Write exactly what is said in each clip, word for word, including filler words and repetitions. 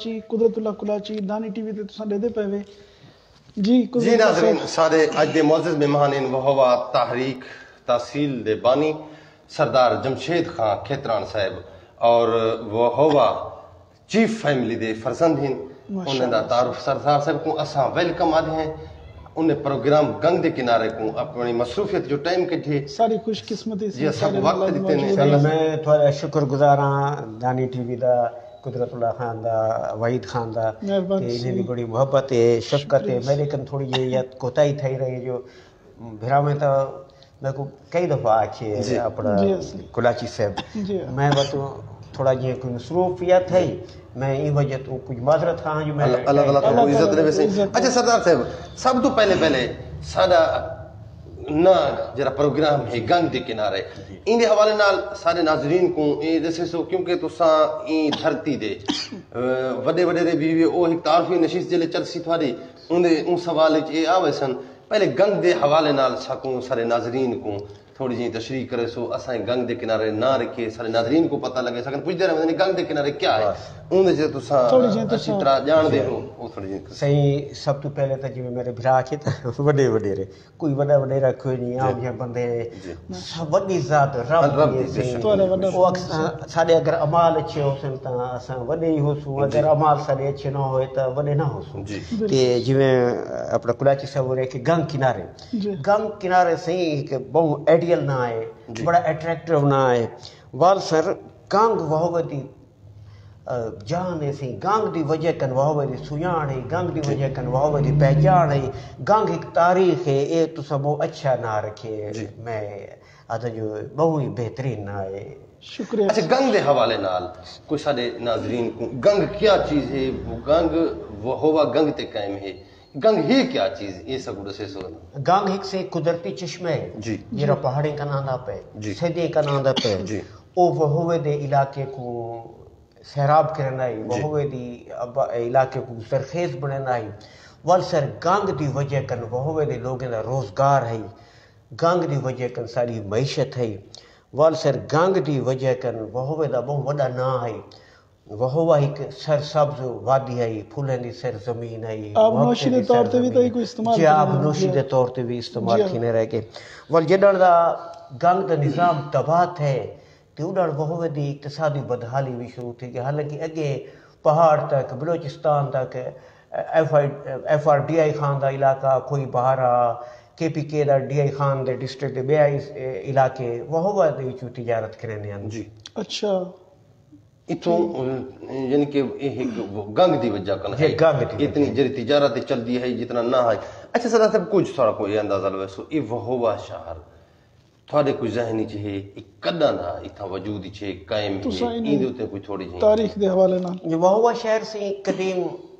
کلاچی قدرت اللہ کلاچی دانی T V تے تساں دے دے پے وے جی جی ناظرین سارے اج دے معزز مہمان ان وہ ہوا تحریک تحصیل دے بانی سردار جمشید خان کھیتران صاحب اور وہ ہوا چیف فیملی دے فرزند ہیں انہوں دا تعارف سردار صاحب کو اساں ویلکم آدھے ہیں انہیں پروگرام گنگ دے کنارے کو اپنی مصروفیت جو ٹائم کے تھے ساری خوش قسمتی جی سب وقت دیتے ہیں میں تھوڑا شکر گزار ہاں دانی ٹی وی دا قدرت اللہ خان دا وحید خان دا تے انہیں بھی بڑی محبت ہے شفقت ہے میرے کن تھوڑی یہ کوتاہی تھئی رہی جو بھرا میں تو میں کو کئی دفعہ آکھے اپنا کلاچی صاحب میں بتوں تھوڑا جی کوئی مصروفیت ہے میں یہ وجہ تو کچھ معذرت خواہاں جو میں اللہ تعالیٰ تو عزت دے ویسے اچھا سردار صاحب سب تو پہلے پہلے سارا نا جرا پروگرام ہے گنگ دے کنارے ان دے حوالے نال سارے ناظرین کو اے دسے سو کیونکہ تساں این دھرتی دے وڈے وڈے دے بھی او ایک تعارفی نشست جلے چرسی تھوڑی ان دے ان سوال وچ اے آوے سن پہلے گنگ دے حوالے نال سکوں سارے ناظرین کو تھوڑی جی تشریح کرے سو اساں گنگ دے کنارے نہ رکھے سارے ناظرین کو پتہ لگے سکن پوچھ دے رہے گنگ دے کنارے کیا ہے اون دے تساں اچھی طرح جان دے ہو او تھوڑی جی صحیح سب تو پہلے تو جی میرے بھرا کے وڈے وڈے رے کوئی وڈا وڈے رکھو نہیں عام جے بندے سب وڈی ذات رب دی او ساڈے اگر اعمال اچھے ہو سن تا اساں وڈے ہی ہو سو اگر اعمال ساڈے اچھے نہ ہوئے تا وڈے نہ ہو سو کہ جویں اپنا کلاچی صاحب رے کہ گنگ کنارے گنگ کنارے صحیح کہ بہت ایڈیل نہ آئے بڑا اٹریکٹیو نہ آئے وال سر گنگ وہ دی جان سی گنگ دی وجہ کن وہ دی سیاح ہے گنگ دی وجہ کن وہ دی پہچان ہے گنگ ایک تاریخ ہے اے تو سب اچھا نہ رکھے میں آدھا جو بہت ہی بہترین نہ آئے شکریہ اچھا گنگ دے حوالے نال کوئی سارے ناظرین کو گنگ کیا چیز ہے وہ گنگ وہ ہوا گنگ تے قائم ہے گنگ ہی کیا چیز یہ سب سے سو گنگ ایک سے قدرتی چشمہ ہے جی جرا پہاڑی کا ناندہ پہ سیدے کا ناندہ پہ او وہ ہوئے دے علاقے کو سیراب کرنا ہے وہ ہوئے دی علاقے کو سرخیز بننا ہے وال سر گنگ دی وجہ کن وہ ہوئے دے لوگوں دا روزگار ہے گنگ دی وجہ کن ساری معیشت ہے وال سر گنگ دی وجہ کن وہ ہوئے دا بہت وڈا نا ہے وہ ہوا ایک سر سبز وادی ہے پھولیں دی سر زمین ہے آب نوشی دے طور تے بھی تو کوئی استعمال جی آب نوشی دے طور تے بھی استعمال کھینے رہ کے وال جڈر دا گنگ دا نظام تباہت ہے تے اڈر وہ ہوئے دی اقتصادی بدحالی بھی شروع تھی کہ حالانکہ اگے پہاڑ تک بلوچستان تک F R D I Khan دا علاقہ کوئی بہارا کے پی کے دا ڈی آئی خان دے ڈسٹرکٹ دے بے آئی علاقے وہ ہوا دے چو تجارت کرنے ہیں جی اچھا اتوں یعنی کہ گنگ دی وجہ کن ہے اتنی جری تجارت چل دی ہے جتنا نہ ہے اچھا سر صاحب کچھ سارا کوئی اندازہ لو سو ای وہ ہوا شہر تھوڑے کوئی ذہنی چاہے کدا نہ اتنا وجود چاہے قائم ہے این دے تے کوئی تھوڑی جی تاریخ دے حوالے نہ یہ وہ ہوا شہر سے قدیم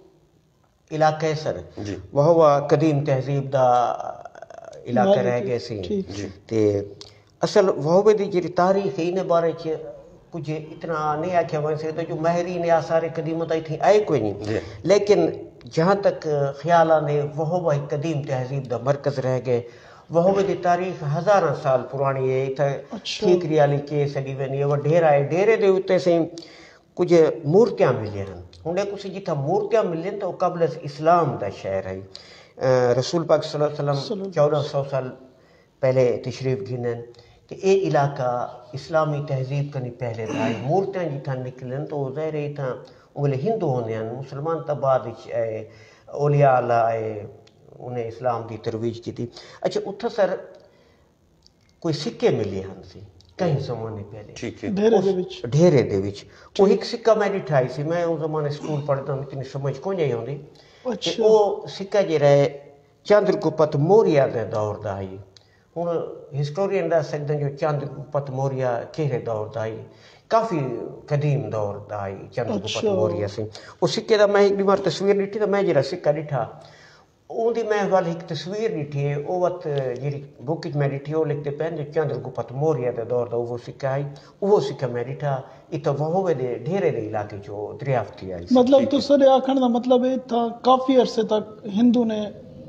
علاقہ ہے سر وہ ہوا قدیم تہذیب دا علاقہ رہ گئے سی تے اصل وہ بھی دی جی تاریخ انہیں بارے چ کچھ اتنا نہیں آکھیا وہ سے جو ماہرین آثار قدیمت آئی تھی آئے کوئی نہیں لیکن جہاں تک خیال آنے وہ وہ قدیم تہذیب دا مرکز رہ گئے وہ دی تاریخ ہزارہ سال پرانی ہے اتھا ٹھیک ریالی کے سگی ونی وہ ڈھیر آئے ڈھیرے دے ہوتے سے کچھ مورتیاں ملے ہیں انہیں کچھ جتھا مورتیاں ملے ہیں تو قبل اسلام دا شہر ہے رسول پاک صلی اللہ علیہ وسلم چودہ سو سال پہلے تشریف گھنن کہ اے علاقہ اسلامی تہذیب کنی پہلے دائی مورتیاں جتھا نکلن تو ظاہر ہے تھا انگلے ہندو ہونے ہیں مسلمان تباد اولیاء اللہ آئے انہیں اسلام دی ترویج کی تھی اچھا اتھا سر کوئی سکے ملے ہم سے کہیں زمانے پہلے ڈھیرے دے وچ ڈھیرے دے وچ وہ ایک سکہ میں ڈٹھائی سی میں ان زمانے سکول پڑھتا ہوں اتنی سمجھ کون جائی ہوں دی کہ وہ سکہ جی رہے چندر گپت موریہ دے دور دائی ہوں ہسٹورین دا سکدن جو چندر گپت موریہ کہرے دور دائی کافی قدیم دور دائی چندر گپت موریہ سے وہ سکے دا میں ایک بیمار تصویر ڈٹھی تو میں جرا سکہ ڈٹھا اون دی میں وال ایک تصویر ڈٹھی ہے او وقت جی بک میں ڈٹھی وہ لکھتے پہن جو چندر گپت موریہ دے دور دا وہ سکہ آئی وہ سکہ میں ڈٹھا اتنا وہ ہوئے دے ڈھیرے دے علاقے جو دریافتی آئی مطلب تو سر آکھن دا مطلب ہے تھا کافی عرصے تک ہندو نے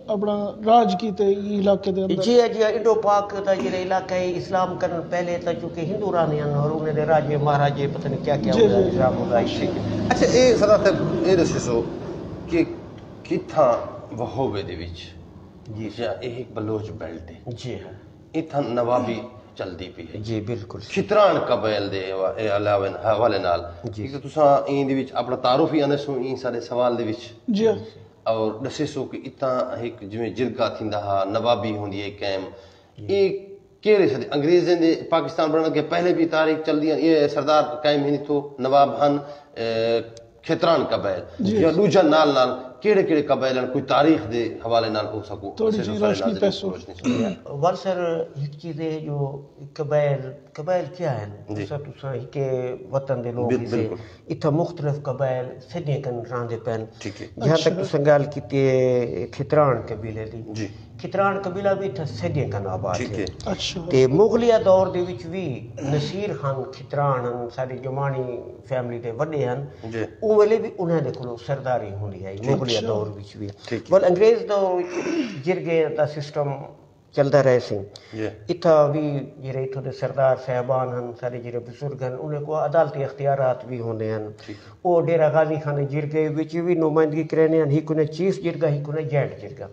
اپنا راج کیتے علاقے دے اندر جی جی انڈو پاک دا جڑا علاقہ ہے اسلام کرن پہلے تا چونکہ ہندو رہنے ہیں اور انہیں دے راجے مہاراجے پتہ نہیں کیا کیا ہوگا نظام ہوگا. اچھا اے سردار صاحب اے دسو کہ کتھاں وہوبے دے وچ جی جا اے ایک بلوچ بیلٹ ہے جی ہاں اتھاں نوابی چلدی پئی ہے جی بالکل کھتران قبائل دے علاوہ حوالے نال کہ تساں این دے وچ اپنا تعارف ہی آنے سو این سارے سوال دے وچ جی اور دسے سو کہ اتنا ایک جویں جرگا تھیندا ہا نوابی ہوندی ہے قائم اے کیڑے صدی انگریزیں دے پاکستان بنن کے پہلے بھی تاریخ چل دی یہ سردار قائم ہی تو نواب ہن کھتران قبائل یا دوجا نال نال کیڑے کیڑے قبائل کوئی تاریخ دے حوالے نال ہو سکو تھوڑی سی روشنی پیسو ور سر ایک چیز ہے جو قبائل قبائل کیا ہے جیسا تسا کے وطن دے لوگ سے اتھا مختلف قبائل سدے کن راندے پین جہاں تک تسا گل کیتی ہے کھتران قبیلے دی جی کھتران قبیلہ بھی تھا سدے کن آباد ہے اچھا تے مغلیہ دور دے وچ بھی نصیر خان کھتران ہن ساری جمانی فیملی دے وڈے ہن او ویلے بھی انہاں دے کولوں سرداری ہوندی ہے مغلیہ دور وچ بھی ول انگریز دور جرگے دا سسٹم چلتا رہے سی اتھا بھی جڑے اتھوں دے سردار صاحبان ہن سارے جڑے بزرگ ہن انہیں کو عدالتی اختیارات بھی ہوندے ہن او ڈیرہ غازی خان جرگے وچ بھی نمائندگی کرنے ہن ہک نے چیف جرگا ہک نے جوائنٹ جرگا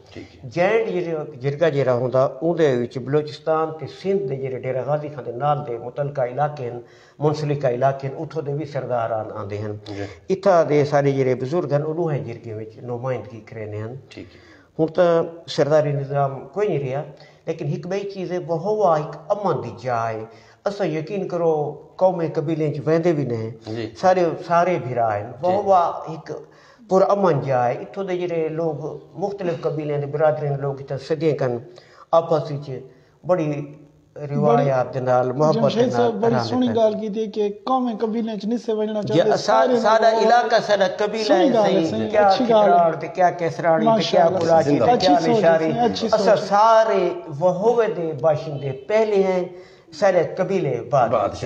جوائنٹ جرگا جڑا ہوندا اون دے وچ بلوچستان تے سندھ دے جڑے ڈیرہ غازی خان دے نال دے متعلقہ علاقے ہن منسلکہ علاقے ہن اتھوں دے بھی سرداران آندے ہن اتھا دے سارے جڑے بزرگ ہن انہوں جرگے وچ نمائندگی کرنے ہن ہن تا سرداری نظام کوئی نہیں رہا لیکن ایک بئی چیز ہے وہ ہوا ایک امن دی جائے اسا یقین کرو قوم قبیلے چ ویندے بھی نہیں سارے سارے بھرا ہیں وہ ہوا ایک پر امن جائے اتھوں دے جڑے لوگ مختلف قبیلے دے برادریاں دے لوگ اتھا صدیاں کن آپس وچ بڑی روایات دے نال محبت دے نال بڑی سونی گل کیتی کہ قوم قبیلے چ نسے وجنا چاہتے سارا علاقہ سارا قبیلہ ہے صحیح کیا کھتران تے کیا کیسرانی تے کیا کولاچی تے کیا نشاری اسا سارے وہوے دے باشندے پہلے ہیں سارے قبیلے بعد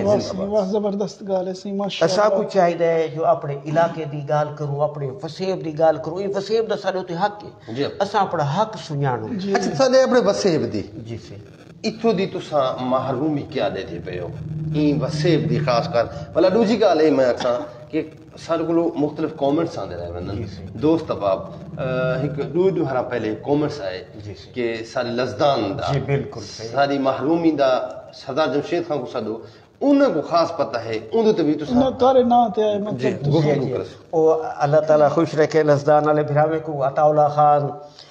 واہ زبردست گل ہے سی ماشاءاللہ اسا کو چاہیے ہے جو اپنے علاقے دی گل کروں اپنے وسیب دی گل کروں یہ وسیب دا سارے تے حق ہے اسا اپنا حق سنجانو اچھا سارے اپنے وسیب دی جی سی اتھو دی تساں محرومی کیا دے تھے پے ہو این وسیب دی خاص کر بلا دوجی گل ہے میں آکھاں کہ سارے کولو مختلف کامنٹس آندے رہے وندن دوست احباب ایک دو دو ہرا پہلے کامنٹس آئے کہ ساری لزدان دا ساری محرومی دا سردار جمشید خان کو صدو انہوں کو خاص پتہ ہے انہوں تے بھی تساں تارے نا تے آئے مطلب گفتگو کرس او اللہ تعالیٰ خوش رکھے لزدان والے بھراوے کو عطا اللہ خان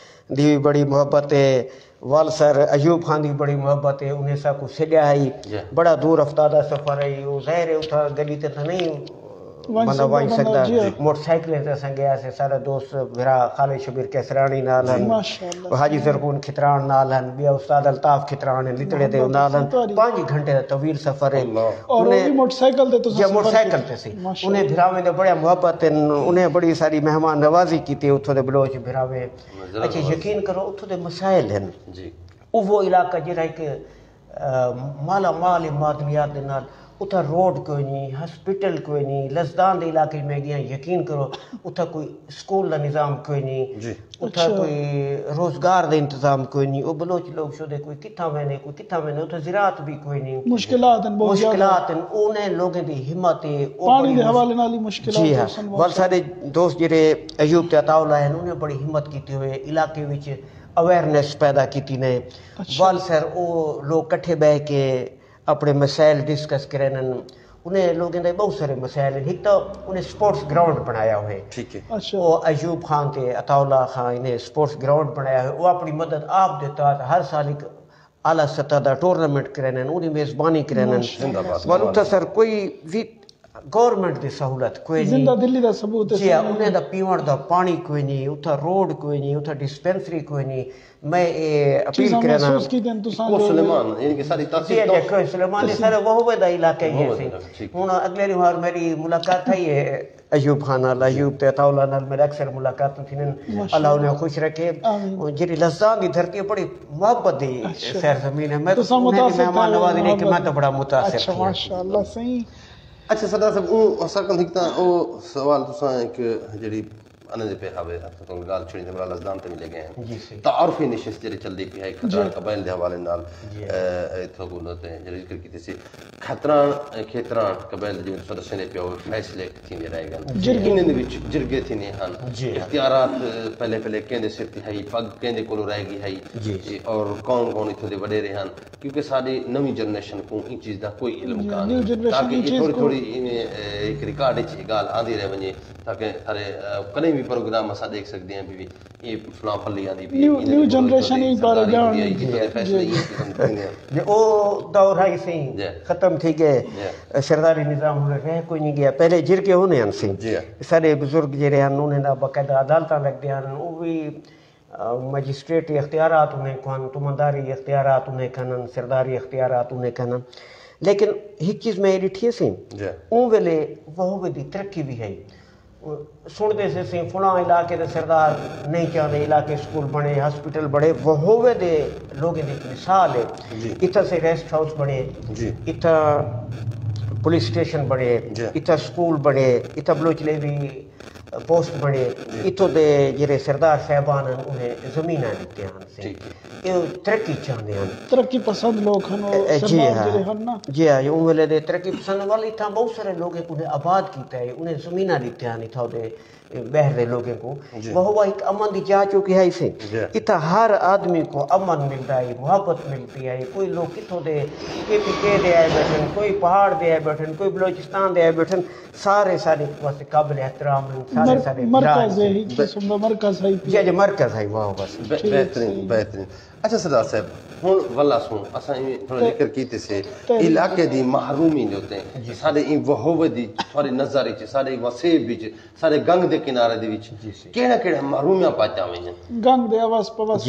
دی بڑی محبت ہے وال سر ایوب خان دی بڑی محبت ہے انہیں سا کو سڈیا ہے بڑا دور افتادہ سفر ہے وہ ظاہر ہے اتھا گلی تے تھا نہیں بندہ وائن سکتا موٹر سائیکل تے سا گیا سے سارا دوست بھرا خالد شبیر کیسرانی نال ہن حاجی زرغون کھتران نال ہن بیا استاد الطاف کھتران لتڑے تے نال ہن پانچ گھنٹے دا طویل سفر ہے اور وہ موٹر سائیکل تے تو جب موٹر سائیکل تے سی انہیں بھراویں دے بڑے محبت انہیں بڑی ساری مہمان نوازی کیتی اتھوں دے بلوچ بھراویں اچھا یقین کرو اتھوں دے مسائل ہیں وہ علاقہ جڑا ایک مالا مال معدنیات دے نال اتھا روڈ کوئی نہیں ہسپیٹل کوئی نہیں لزدان دے علاقے میں گیا یقین کرو اتھا کوئی سکول دا نظام کوئی نہیں اتھا کوئی روزگار دے انتظام کوئی نہیں او بلوچ لوگ شو دے کوئی کتھا وینے کوئی کتھا وینے اتھا زراعت بھی کوئی نہیں مشکلات ہیں بہت زیادہ مشکلات ہیں انہیں لوگیں دی ہمت ہے پانی دے حوالے نالی مشکلات جی ہاں ول سارے دوست جڑے ایوب تے عطا اللہ ہیں انہیں بڑی ہمت کیتی ہوئے علاقے وچ اویئرنیس پیدا کیتی نے وال سر او لوگ کٹھے بہ کے اپنے مسائل ڈسکس کریں انہیں لوگوں نے بہت سارے مسائل ہیں ایک تو انہیں سپورٹس گراؤنڈ بنایا ہوئے ٹھیک ہے وہ ایوب خان تے عطا اللہ خان انہیں سپورٹس گراؤنڈ بنایا ہوئے وہ اپنی مدد آپ دیتا ہے ہر سال ایک اعلیٰ سطح دا ٹورنامنٹ کریں انہیں میزبانی کریں ولو سر کوئی بھی گورنمنٹ دی سہولت کوئی نہیں زندہ دلی دا ثبوت ہے جی انہیں دا پیون دا پانی کوئی نہیں اتھا روڈ کوئی نہیں اتھا ڈسپینسری کوئی نہیں میں اپیل کرنا کو سلیمان یعنی کہ ساری تاثیر جی کوئی سلیمان نے سارے وہ ہوئے دا علاقہ ہی ہے ہوں اگلے رہا میری ملاقات تھی ہے ایوب خان نال ایوب تے عطا اللہ نال میرے اکثر ملاقات تھی اللہ انہیں خوش رکھے جی لزدان دی دھرتی بڑی محبت دی سرزمین ہے میں انہیں مہمان نوازی نہیں کہ میں تو بڑا متاثر تھی ماشاءاللہ صحیح اچھا سردار صاحب او سرکن ہکتا او سوال تساں ایک جڑی انا دے پہ ہاوے تو گال چھڑی تے بڑا لزدان تے ملے گئے ہیں جی سی تعارفی نشست جڑی چلدی پئی ہے کھتران قبائل دے حوالے نال ایتھوں کو تے جڑی ذکر کیتی سی کھتران کھتران قبائل دے جو سدسیاں دے پیو فیصلے تھیندے رہے گن جرگے دے وچ جرگے تھینے ہن اختیارات پہلے پہلے کیندے سر تے ہے پگ کیندے کولو رہ گئی ہے اور کون کون ایتھوں دے وڈیرے ہن کیونکہ ساری نویں جنریشن کو ان چیز دا کوئی علم کان تاکہ یہ تھوڑی تھوڑی ایک ریکارڈ وچ گال آندی رہ ونجے تاکہ سارے کنے بھی پروگرام اساں دیکھ سکدے ہیں بھی یہ فلاں پھلی آندی بھی نیو جنریشن ہی بارے جان جی او دور ہے سی ختم تھی گئے سرداری نظام رہ کوئی نہیں گیا پہلے جرگے ہونے ہیں سی سارے بزرگ جڑے ہیں انہوں نے باقاعدہ عدالتاں لگ دیا وہ بھی مجسٹریٹ اختیارات انہیں کھان تمنداری اختیارات انہیں کھنن سرداری اختیارات انہیں کھنن لیکن ایک چیز میں ڈٹھی سی اون ویلے وہ دی ترقی بھی ہے سنتے سے سی فلاں علاقے دے سردار نہیں چاہتے علاقے سکول بنے ہسپیٹل بڑے وہ ہوئے دے لوگیں دی مثال ہے اتھا سے ریسٹ ہاؤس بنے اتھا پولیس اسٹیشن بنے اتھا سکول بنے اتھا بلوچلے بھی پوسٹ بنے اتھو دے جڑے سردار صاحبان ہیں انہیں زمیناں دیتے ہیں یہ ترقی چاہتے ہیں ترقی پسند لوگ ہیں جی ہاں جی ہاں ان ویلے دے ترقی پسند والے اتھا بہت سارے لوگ انہیں آباد کیتا ہے انہیں زمیناں دیتے ہیں اتھا دے بہر دے لوگوں کو وہ ایک امن دی جا چکی ہے اسے اتھا ہر آدمی کو امن ملتا ہے محبت ملتی ہے کوئی لوگ کتوں دے کے پی کے دے آئے بیٹھن کوئی پہاڑ دے آئے بیٹھن کوئی بلوچستان دے آئے بیٹھن سارے سارے واسطے قابل احترام سارے سارے مرکز ہے ہی قسم دا مرکز ہے جی جی مرکز ہے وہ بس بہترین بہترین اچھا سردار صاحب ہن واللہ سن اساں تھوڑا ذکر کیتے سے علاقے دی محرومی دے اوتے سارے این وہوے دی تھوڑے نظر وچ سارے وسیب وچ سارے گنگ دے کنارے دے وچ کیڑا کیڑا محرومیاں پاچا ویاں گنگ دے آواز پواس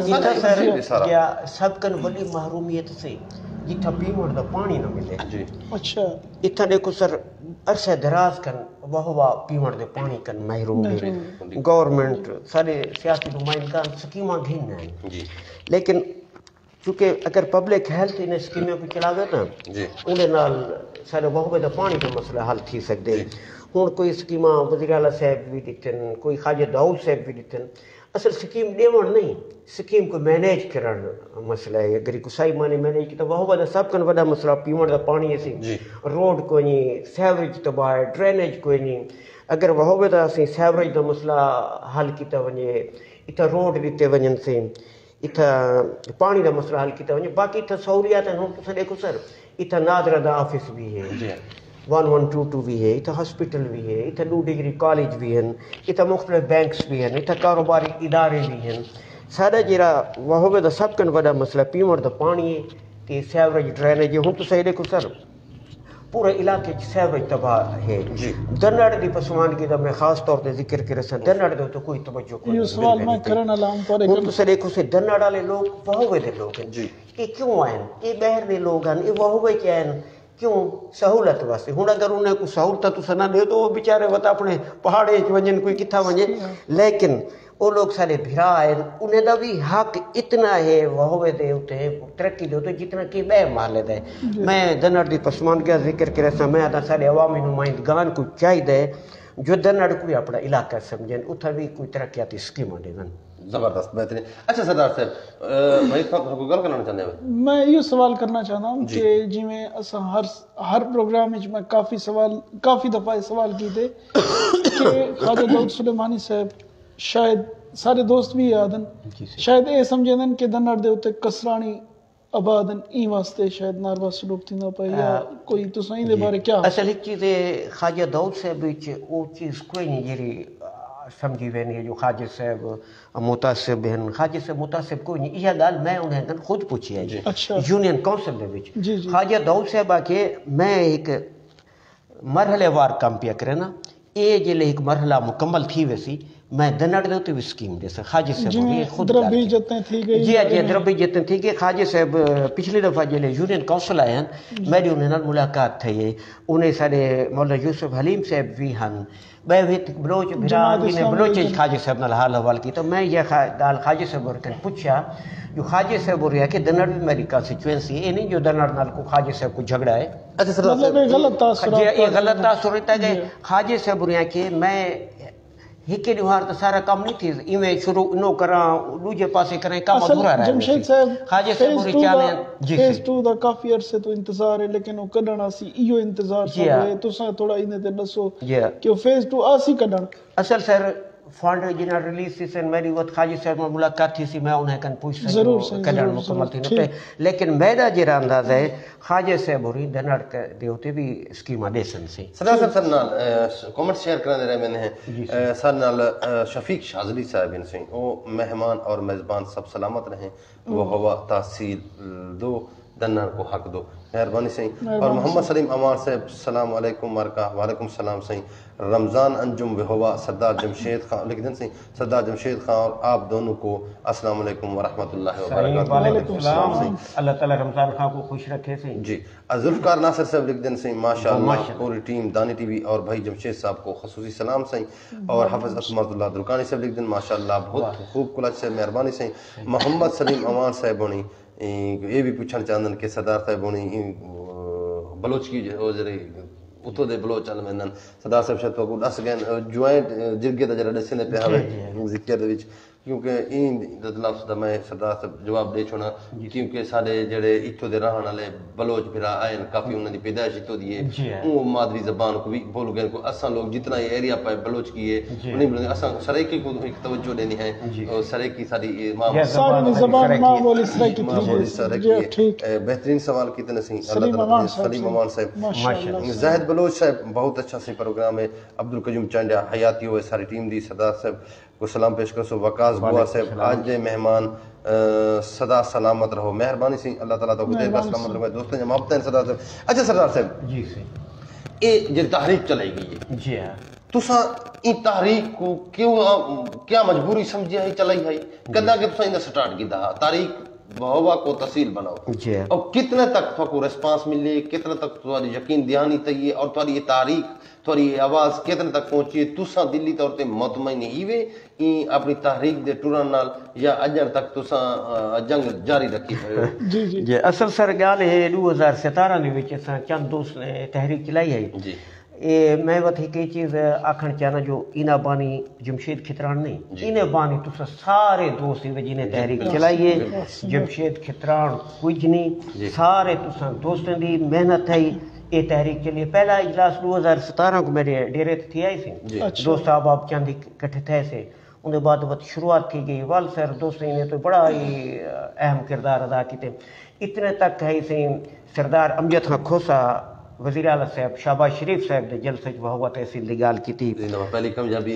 کیا سب کن بڑی محرومیت سے جتھا پیمڑ دا پانی نہ ملے جی اچھا اتھا دیکھو سر عرصہ دراز کن وہوا پیمڑ دے پانی کن محروم ہے گورنمنٹ سارے سیاسی نمائندگان سکیماں گھن ہیں جی لیکن چونکہ اگر پبلک ہیلتھ انہیں سکیمیں کو چلاوے نا انہیں نال سارے وہوے دا پانی دا مسئلہ حل تھی سکتے ہوں کوئی سکیماں وزیر اعلیٰ صاحب بھی دیتن کوئی خواجہ داؤد صاحب بھی دیتن اصل سکیم ڈیون نہیں سکیم کو مینیج کرن مسئلہ ہے اگر کسائی مانے مینیج کی تو وہ بڑا سب کن بڑا مسئلہ پیمڑ دا پانی سی روڈ کوئی نہیں سیوریج تباہ ہے ڈرینیج کوئی نہیں اگر وہ بڑا سی سیوریج دا مسئلہ حل کیتا ونجے اتھا روڈ دیتے ونجن سے اتھا پانی دا مسئلہ حل کیتا ونجے باقی اتھا سہولیات ہیں ہم تو دیکھو سر اتھا نادرہ دا آفس بھی ہے ون ون ٹو ٹو بھی ہے اتھا ہسپیٹل بھی ہے اتھا نو ڈگری کالج بھی ہیں اتھا مختلف بینکس بھی ہیں اتھا کاروباری ادارے بھی ہیں سارا جرا وہ دا سب کن بڑا مسئلہ پیمڑ دا پانی ہے کہ سیوریج ڈرینیج ہوں تو صحیح دیکھو سر پورے علاقے سیوریج تباہ ہے دنڑ دی پسمانگی دا میں خاص طور تے ذکر کرے سن دنڑ دے تو کوئی توجہ کوئی یہ سوال میں کرنا لام پر ہوں تو صحیح دیکھو سے دنڑ والے لوگ وہ دے لوگ ہیں یہ کیوں آئیں یہ بہر دے لوگ ہیں یہ وہ کیا ہیں کیوں سہولت واسطے ہوں اگر انہیں کوئی سہولت تو سنا دے تو وہ بیچارے وتا اپنے پہاڑے ونجن کوئی کتھا ونجے لیکن وہ لوگ سارے بھرا آئے انہیں دا بھی حق اتنا ہے وہ دے ہوتے ترقی دے ہوتے جتنا کہ بے محلے دے میں دنڑ دی پسمانگی ذکر کرے سا میں آتا سارے عوامی نمائندگان کو چاہی دے جو دنڑ کوئی اپنا علاقہ سمجھیں اتھا بھی کوئی ترقیاتی سکیمہ دے دن زبردست بہترین اچھا سردار صاحب بھائی کوئی گل کرنا چاہتے ہیں میں یہ سوال کرنا چاہتا ہوں کہ جی میں اساں ہر ہر پروگرام وچ میں کافی سوال کافی دفعہ سوال کیتے کہ خواجہ داؤد سلیمانی صاحب شاید سارے دوست بھی یاد ہیں شاید یہ سمجھیں کہ دنڑ دے اوتے کسرانی آبادن ای واسطے شاید ناروا سلوک تھیندا پیا یا کوئی تساں دے بارے کیا اصل ایک چیز خواجہ داؤد صاحب وچ او چیز کوئی نہیں جڑی سمجھی وینی ہے جو خواجہ صاحب متعصب ہیں خواجہ صاحب متعصب کوئی نہیں یہ گل میں انہیں خود پوچھی ہے یونین کونسل دے وچ خواجہ داؤد صاحب آکے میں ایک مرحلے وار کام پیا کرے نا یہ جلے ایک مرحلہ مکمل تھی ویسی میں دنڑ دے ہوتے بھی سکیم دے سر خواجہ صاحب یہ خود دربی جتیں تھی گئی جی جی دربی جتیں تھی گئی خواجہ صاحب پچھلی دفعہ جلے یونین کونسل آئے ہیں میری انہیں ملاقات تھی انہیں سارے مولانا یوسف حلیم صاحب بھی ہیں میں بھی بلوچ بھران بھی نے بلوچ خواجہ صاحب نال حال حوال کی تو میں یہ گال خواجہ صاحب اور کن پوچھا جو خواجہ صاحب اور کہ دنڑ بھی میری کانسٹیچوئنسی ہے نہیں جو دنڑ نال کو خواجہ صاحب کو جھگڑا ہے مطلب یہ غلط تاثر یہ غلط تاثر رہتا ہے خواجہ صاحب اور کہ میں ایک دیوار تو سارا کام نہیں تھی ایویں شروع نو کراں دوجے پاسے کریں کام ادھورا رہے جمشید صاحب خواجہ صاحب ہوری چاہیں جی فیز ٹو دا کافی عرصے تو انتظار ہے لیکن وہ کڈن اسی ایو انتظار سارے تساں تھوڑا اینے تے دسو کہ فیز ٹو آسی کڈن اصل سر فنڈ جنہاں ریلیز تھی سن میری وقت خواجہ صاحب میں ملاقات تھی سی میں انہیں کن پوچھ سکوں کڈن مکمل تھی نہ پہ لیکن میرا جرا انداز ہے خواجہ صاحب ہوری دنڑ دے ہوتے بھی اسکیمہ دے سن سی صدر صاحب سر نال کومنٹ شیئر کرنے رہے میں نے سر نال شفیق شاذلی صاحب ان سے وہ مہمان اور میزبان سب سلامت رہیں وہ ہوا تحصیل دو دنر کو حق دو مہربانی سے اور محمد سلیم امان صاحب السلام علیکم مرکہ وعلیکم السلام سے رمضان انجم وہوا سردار جمشید خان لکھ دیں سے سردار جمشید خان اور آپ دونوں کو السلام علیکم ورحمۃ اللہ وبرکاتہ وعلیکم السلام اللہ تعالی رمضان خان کو خوش رکھے سے جی ذوالفقار ناصر صاحب لکھ دیں سے ماشاءاللہ پوری ٹیم دانی ٹی وی اور بھائی جمشید صاحب کو خصوصی سلام سے اور حافظ اسمت اللہ درکانی صاحب لکھ دیں ماشاءاللہ بہت خوب کلچ سے مہربانی سے محمد سلیم امان صاحب ہونی یہ بھی پوچھنا چاہندن کہ سردار صاحب ہونی بلوچ کی جو ذرے اتو دے بلوچ علمندن سردار صاحب شاید کو دس گئے جوائنٹ جرگے دا جڑا دسنے پہ ہوئے ذکر دے وچ کیونکہ این لفظ دا میں سردار صاحب جواب دے چھوڑا کیونکہ سارے جڑے اتو دے رہن والے بلوچ بھرا آئین کافی انہوں دی پیدائش اتو دیے وہ مادری زبان کو بھی بول گئے کو اساں لوگ جتنا یہ ایریا پہ بلوچ کیے انہیں بلیں اساں سرائکی کو ایک توجہ دینی ہے سرائکی ساری ساری زبان ماں بولی سرائکی سرائکی بہترین سوال کیتے ہیں سلیم امان صاحب زاہد بلوچ صاحب بہت اچھا سی پروگرام ہے عبدالقیوم چانڈیا حیاتی ہوئے ساری ٹیم دی سردار صاحب کو سلام پیش کرسو وقاص بوا صاحب آج دے مہمان صدا سلامت رہو مہربانی سی اللہ تعالیٰ تو خدای بس سلامت رہو دوستوں جب آپ تین سردار صاحب اچھا سردار صاحب جی سی اے جو تحریک چلائی گئی ہے جی ہاں تسا این تحریک کو کیوں کیا مجبوری سمجھی ہے چلائی ہے کدا کہ تسا ان سٹارٹ کی دا تاریخ بہوا کو تحصیل بناؤ اور کتنے تک کو ریسپانس ملے کتنے تک تمہاری یقین دہانی تھئی اور تمہاری یہ تاریخ تھوڑی آواز کتنے تک پہنچی ہے تسا دلی طور تے مطمئن ایوے این اپنی تحریک دے ٹورن نال یا اجر تک تسا جنگ جاری رکھی ہے جی جی اصل سر گال ہے دو ہزار ستارہ نے وچ اساں چند دوست نے تحریک چلائی ہے جی اے میں وت ایک چیز آکھن چاہنا جو اینا بانی جمشید کھتران نہیں اینے بانی تسا سارے دوست جنہیں تحریک چلائی ہے جمشید کھتران کچھ نہیں سارے تسا دوستوں دی محنت ہے یہ تحریک کے لیے پہلا اجلاس دو ہزار ستارہ کو میرے ڈیرے تھی آئی سی دوست احباب چند اکٹھے تھے سے ان کے بعد وقت شروعات کی گئی وال سر دوستوں نے تو بڑا ہی اہم کردار ادا کیتے اتنے تک ہے سی سردار امجد خان کھوسا وزیر اعلیٰ صاحب شہباز شریف صاحب نے جلسے وہوا تحصیل دی گال کی تھی پہلی کامیابی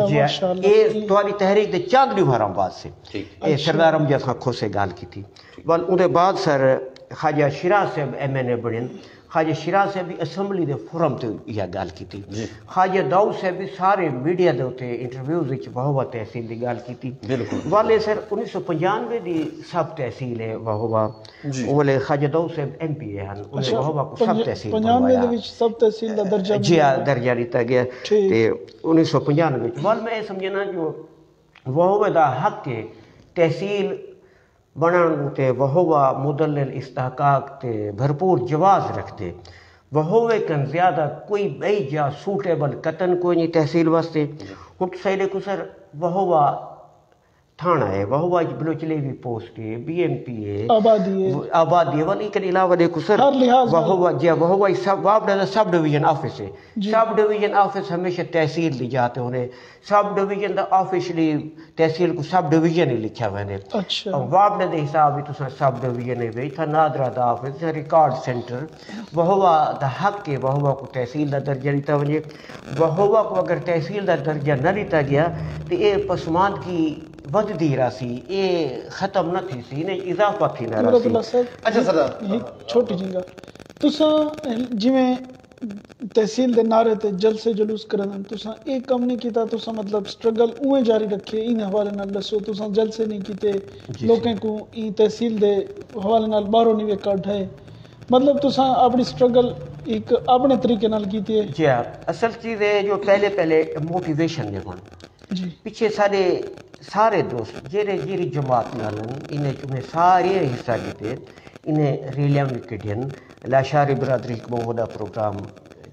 یہ تمہاری تحریک دے چاند دیواروں بعد سے یہ سردار امجد خان کھوسے گال کی تھی بل ان کے بعد سر خواجہ شیراز صاحب ایم این اے بڑھن خواجہ شیراز صاحب بھی اسمبلی دے فورم تے یہ گال کی تھی خواجہ داؤد صاحب بھی سارے میڈیا دے ہوتے انٹرویوز وچ وہوا تحصیل دی گال کی تھی والے سر انیس سو پنجانوے دی سب تحصیل ہے وہوا والے خواجہ داؤد صاحب ایم پی اے ہن انہیں وہوا کو سب تحصیل پنجانوے دے وچ سب تحصیل دا درجہ جی درجہ دیتا گیا تے انیس سو پنجانوے وچ وال میں سمجھنا جو وہوا دا حق ہے تحصیل بنان تے وہوا مدلل استحقاق تے بھرپور جواز رکھتے وہوے کن زیادہ کوئی بئی جا سوٹیبل قطن کوئی نہیں تحصیل واسطے ہٹ سیدے کو سر وہوا تھانہ ہے وہوا بلوچ لیوی پوسٹ ہے بی ایم پی ہے آبادی ہے آبادی ہے ولی کن علاوہ دے کو سر وہوا جی وہوا سب وابڈا سب ڈویژن آفس ہے سب ڈویژن آفس ہمیشہ تحصیل دی جاتے ہونے سب ڈویژن دا آفیشلی تحصیل کو سب ڈویژن ہی لکھا ہوئے نے وابڈا دے حساب بھی تو سب ڈویژن ہے بھی تھا نادرہ دا آفس ریکارڈ سینٹر وہوا دا حق ہے وہوا کو تحصیل دا درجہ لیتا ونجے وہوا کو اگر تحصیل دا درجہ نہ لیتا گیا تو یہ پسماند کی ود دی راسی یہ ختم نہ تھی سی انہیں اضافہ تھی نہ راسی اچھا سردار چھوٹی جنگا تسا جویں تحصیل دے نعرے تے جلسے جلوس کرن تسا ایک کم نہیں کیتا تسا مطلب سٹرگل اوے جاری رکھے ان حوالے نال دسو تسا جلسے نہیں کیتے لوکاں کو ای تحصیل دے حوالے نال باہروں نہیں کڈ ہے مطلب تسا اپنی سٹرگل ایک اپنے طریقے نال کیتی ہے جی اصل چیز ہے جو پہلے پہلے موٹیویشن دے ہون جی پیچھے سارے سارے دوست جیرے جیری جماعت نالن انہیں چمیں سارے حصہ لیتے انہیں ریلیاں بھی کٹین لاشاری برادری کو وہاں پروگرام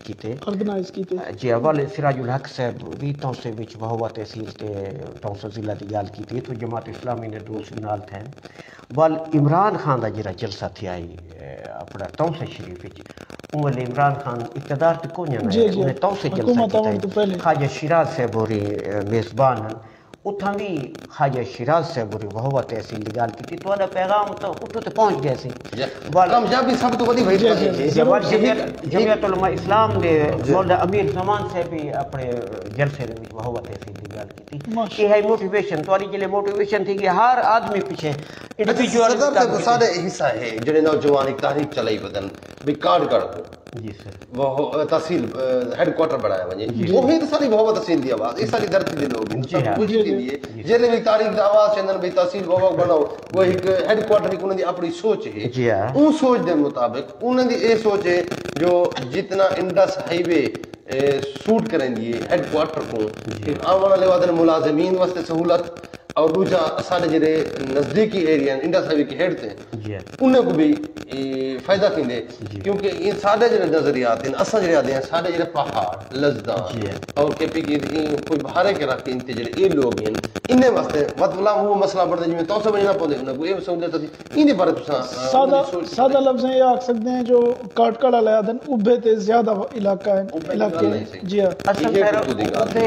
کیتے آرگنائز کیتے جی اول سراج الحق صاحب بھی توسے وچ وہوا تحصیل تے توسے ضلع دی گل کیتی تو جماعت اسلامی نے دوست نال تھے وال عمران خان دا جڑا جلسہ تھی آئی اپنا توسے شریف وچ اول عمران خان اقتدار تے کوئی نہ انہیں توسے جلسہ کیتا خواجہ شیراز صاحب ہوری میزبان ہیں اتھاں بھی خواجہ شیراز صاحب ہوری وہوا تحصیل دی گل کیتی تو دا پیغام تو اتھے تے پہنچ گیا سی کامیابی سب تو وڈی بھئی جمعیت علماء اسلام دے مولانا امیر زمان سے بھی اپنے جلسے دے وچ وہوا تحصیل دی گل کیتی یہ ہے موٹیویشن تواڈی جلے موٹیویشن تھی کہ ہر آدمی پیچھے انڈیویجول سارے حصہ ہے جڑے نوجوان ایک تحریک چلائی بدن بھی کارڈ کر جی سر وہ تحصیل ہیڈ کوارٹر بنایا ونجے وہی تو ساری وہوا تحصیل دی آواز یہ ساری دھرتی دے لوگ کچھ کے لیے جڑے بھی تاریخ دی آواز چندن بھی تحصیل وہوا بناؤ وہ ایک ہیڈ کوارٹر ایک انہاں دی اپنی سوچ ہے ان سوچ دے مطابق انہاں دی اے سوچ ہے جو جتنا انڈس ہائی وے سوٹ کریں گے ہیڈ کوارٹر کو کہ آنے والے وادن ملازمین واسطے سہولت اور دوجا سارے جڑے نزدیکی ایریا انڈس ہائی وے کے ہیڈ تھے انہیں کو بھی فائدہ تھیندے کیونکہ یہ سارے جڑے نظریات ہیں اساں جڑے آدے ہیں سارے جڑے پہاڑ لزدان اور کے پی کی کوئی بہارے کے رکھتے ہیں جڑے یہ لوگ ہیں انہیں واسطے مطلب وہ مسئلہ بڑھتا ہے جی میں تو سے بننا پوندے انہیں کو یہ سہولت تھی انہیں بارے تساں سادہ سادہ لفظ ہیں یہ آکھ سکتے ہیں جو کاٹ کڑا لے آدن ابھے تے زیادہ علاقہ ہیں علاقے جی ہاں اصل خیر ابھے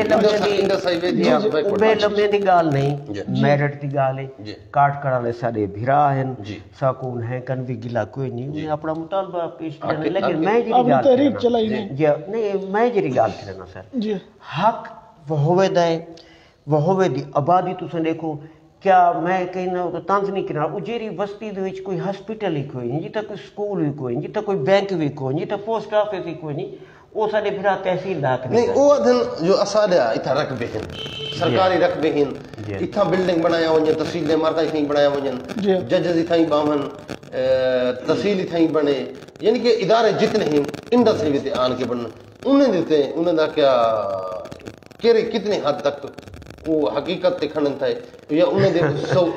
لمبے دی گال نہیں میرٹ دی گال ہے کاٹ کڑا لے سارے بھرا ہیں ساکون ہیں کن بھی گلا کوئی نہیں انہیں اپنا مطالبہ پیش کرنے لیکن میں جی گال تحریک چلائی نہیں میں جی گال کرنا سر حق وہ ہوئے دائے وہ ہوئے دی آبادی تو سے دیکھو کیا میں کہنا تو تانز نہیں کرنا اجیری بستی دے وچ کوئی ہسپیٹل ہی کوئی نہیں جیتا کوئی سکول ہی کوئی نہیں جیتا کوئی بینک بھی کوئی نہیں جیتا پوسٹ آفس ہی کوئی نہیں وہ سارے بھرا تحصیل لاکھ نہیں وہ ادھن جو اسادہ اتھا رقبے ہیں سرکاری رقبے ہیں اتھا بلڈنگ بنایا ونجن تحصیل مرکز اتھا ہی بنایا ونجن ججز اتھا ہی باہن تحصیل اتھا ہی بنے یعنی کہ ادارے جتنے ہیں انڈس ہی دیتے آن کے بنن انہیں دیتے ہیں انہیں دا کیا کیرے کتنے حد تک وہ حقیقت تے کھنن تھا یا انہیں دے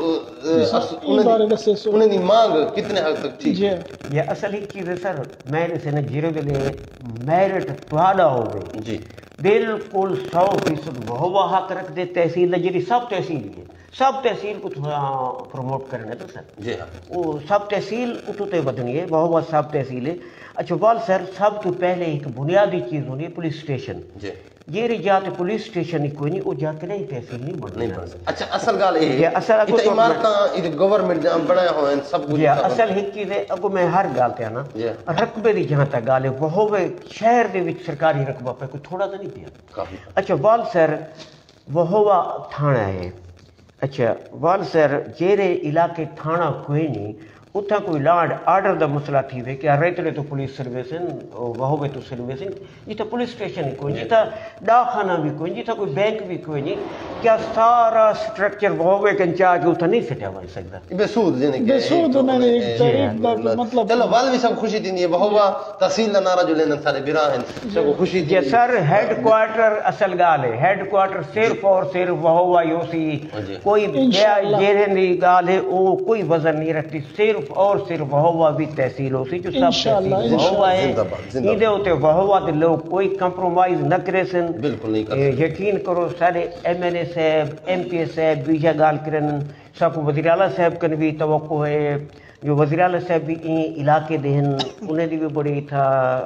انہیں دی مانگ کتنے حد تک تھی یہ اصل ہی چیز ہے سر میں نے سے نا جیرے دلے میرٹ توڑا ہو گئے جی بالکل سو فیصد وہ حق رکھ دے تحصیل جیری سب تحصیل ہے سب تحصیل کو تھوڑا پروموٹ کرنے تو سر جی ہاں وہ سب تحصیل اتو تے بدنی ہے وہ سب تحصیل ہے اچھا وال سر سب تو پہلے ایک بنیادی چیز ہونی ہے پولیس اسٹیشن جی یہ رجات پولیس اسٹیشن ہی کوئی نہیں وہ جا کے نہیں تحصیل نہیں بڑھنے اچھا اصل گال ہے اتنا عمارتاں اتنا گورنمنٹ جہاں بڑھایا ہوئے ہیں سب کچھ اصل ہی چیز ہے اگو میں ہر گال تے آنا رقبے دی جہاں تک گال ہے وہ ہوئے شہر دے وچ سرکاری رقبہ پہ کوئی تھوڑا تو نہیں پیا اچھا وال سر وہ ہوا تھانہ ہے اچھا وال سر جیرے علاقے تھانہ کوئی نہیں اتھا کوئی لانڈ آرڈر دا مسئلہ تھی وے کہ ریتلے تو پولیس سروسن وہوے تو سروسن جیتا پولیس اسٹیشن کوئی نہیں جیتا ڈاکخانہ بھی کوئی نہیں جیتا کوئی بینک بھی کوئی نہیں کیا سارا سٹرکچر وہوے کے انچاہ کے اتھا نہیں سٹیا بن سکتا بے سود جنہیں کہ بے سود انہیں ایک تحریک دا مطلب چلو وال بھی سب خوشی تھی وہوا تحصیل دا نعرہ جو لینا سارے برا ہیں سب خوشی تھی جی سر ہیڈ کوارٹر اصل گال ہے ہیڈ کوارٹر صرف اور صرف وہوا یو سی کوئی جیرے دی گال ہے وہ کوئی وزن نہیں رکھتی صرف اور صرف وہوا بھی تحصیل ہو سی جو سب تحصیل وہوا ہے ایدے ہوتے وہوا دے لوگ کوئی کمپرومائز نہ کرے سن بالکل نہیں کرے یقین کرو سارے ایم این اے صاحب ایم پی اے صاحب بیجا گال کرن سب وزیر اعلیٰ صاحب کن بھی توقع ہے جو وزیر اعلیٰ صاحب بھی این علاقے دہن انہیں بھی بڑی تھا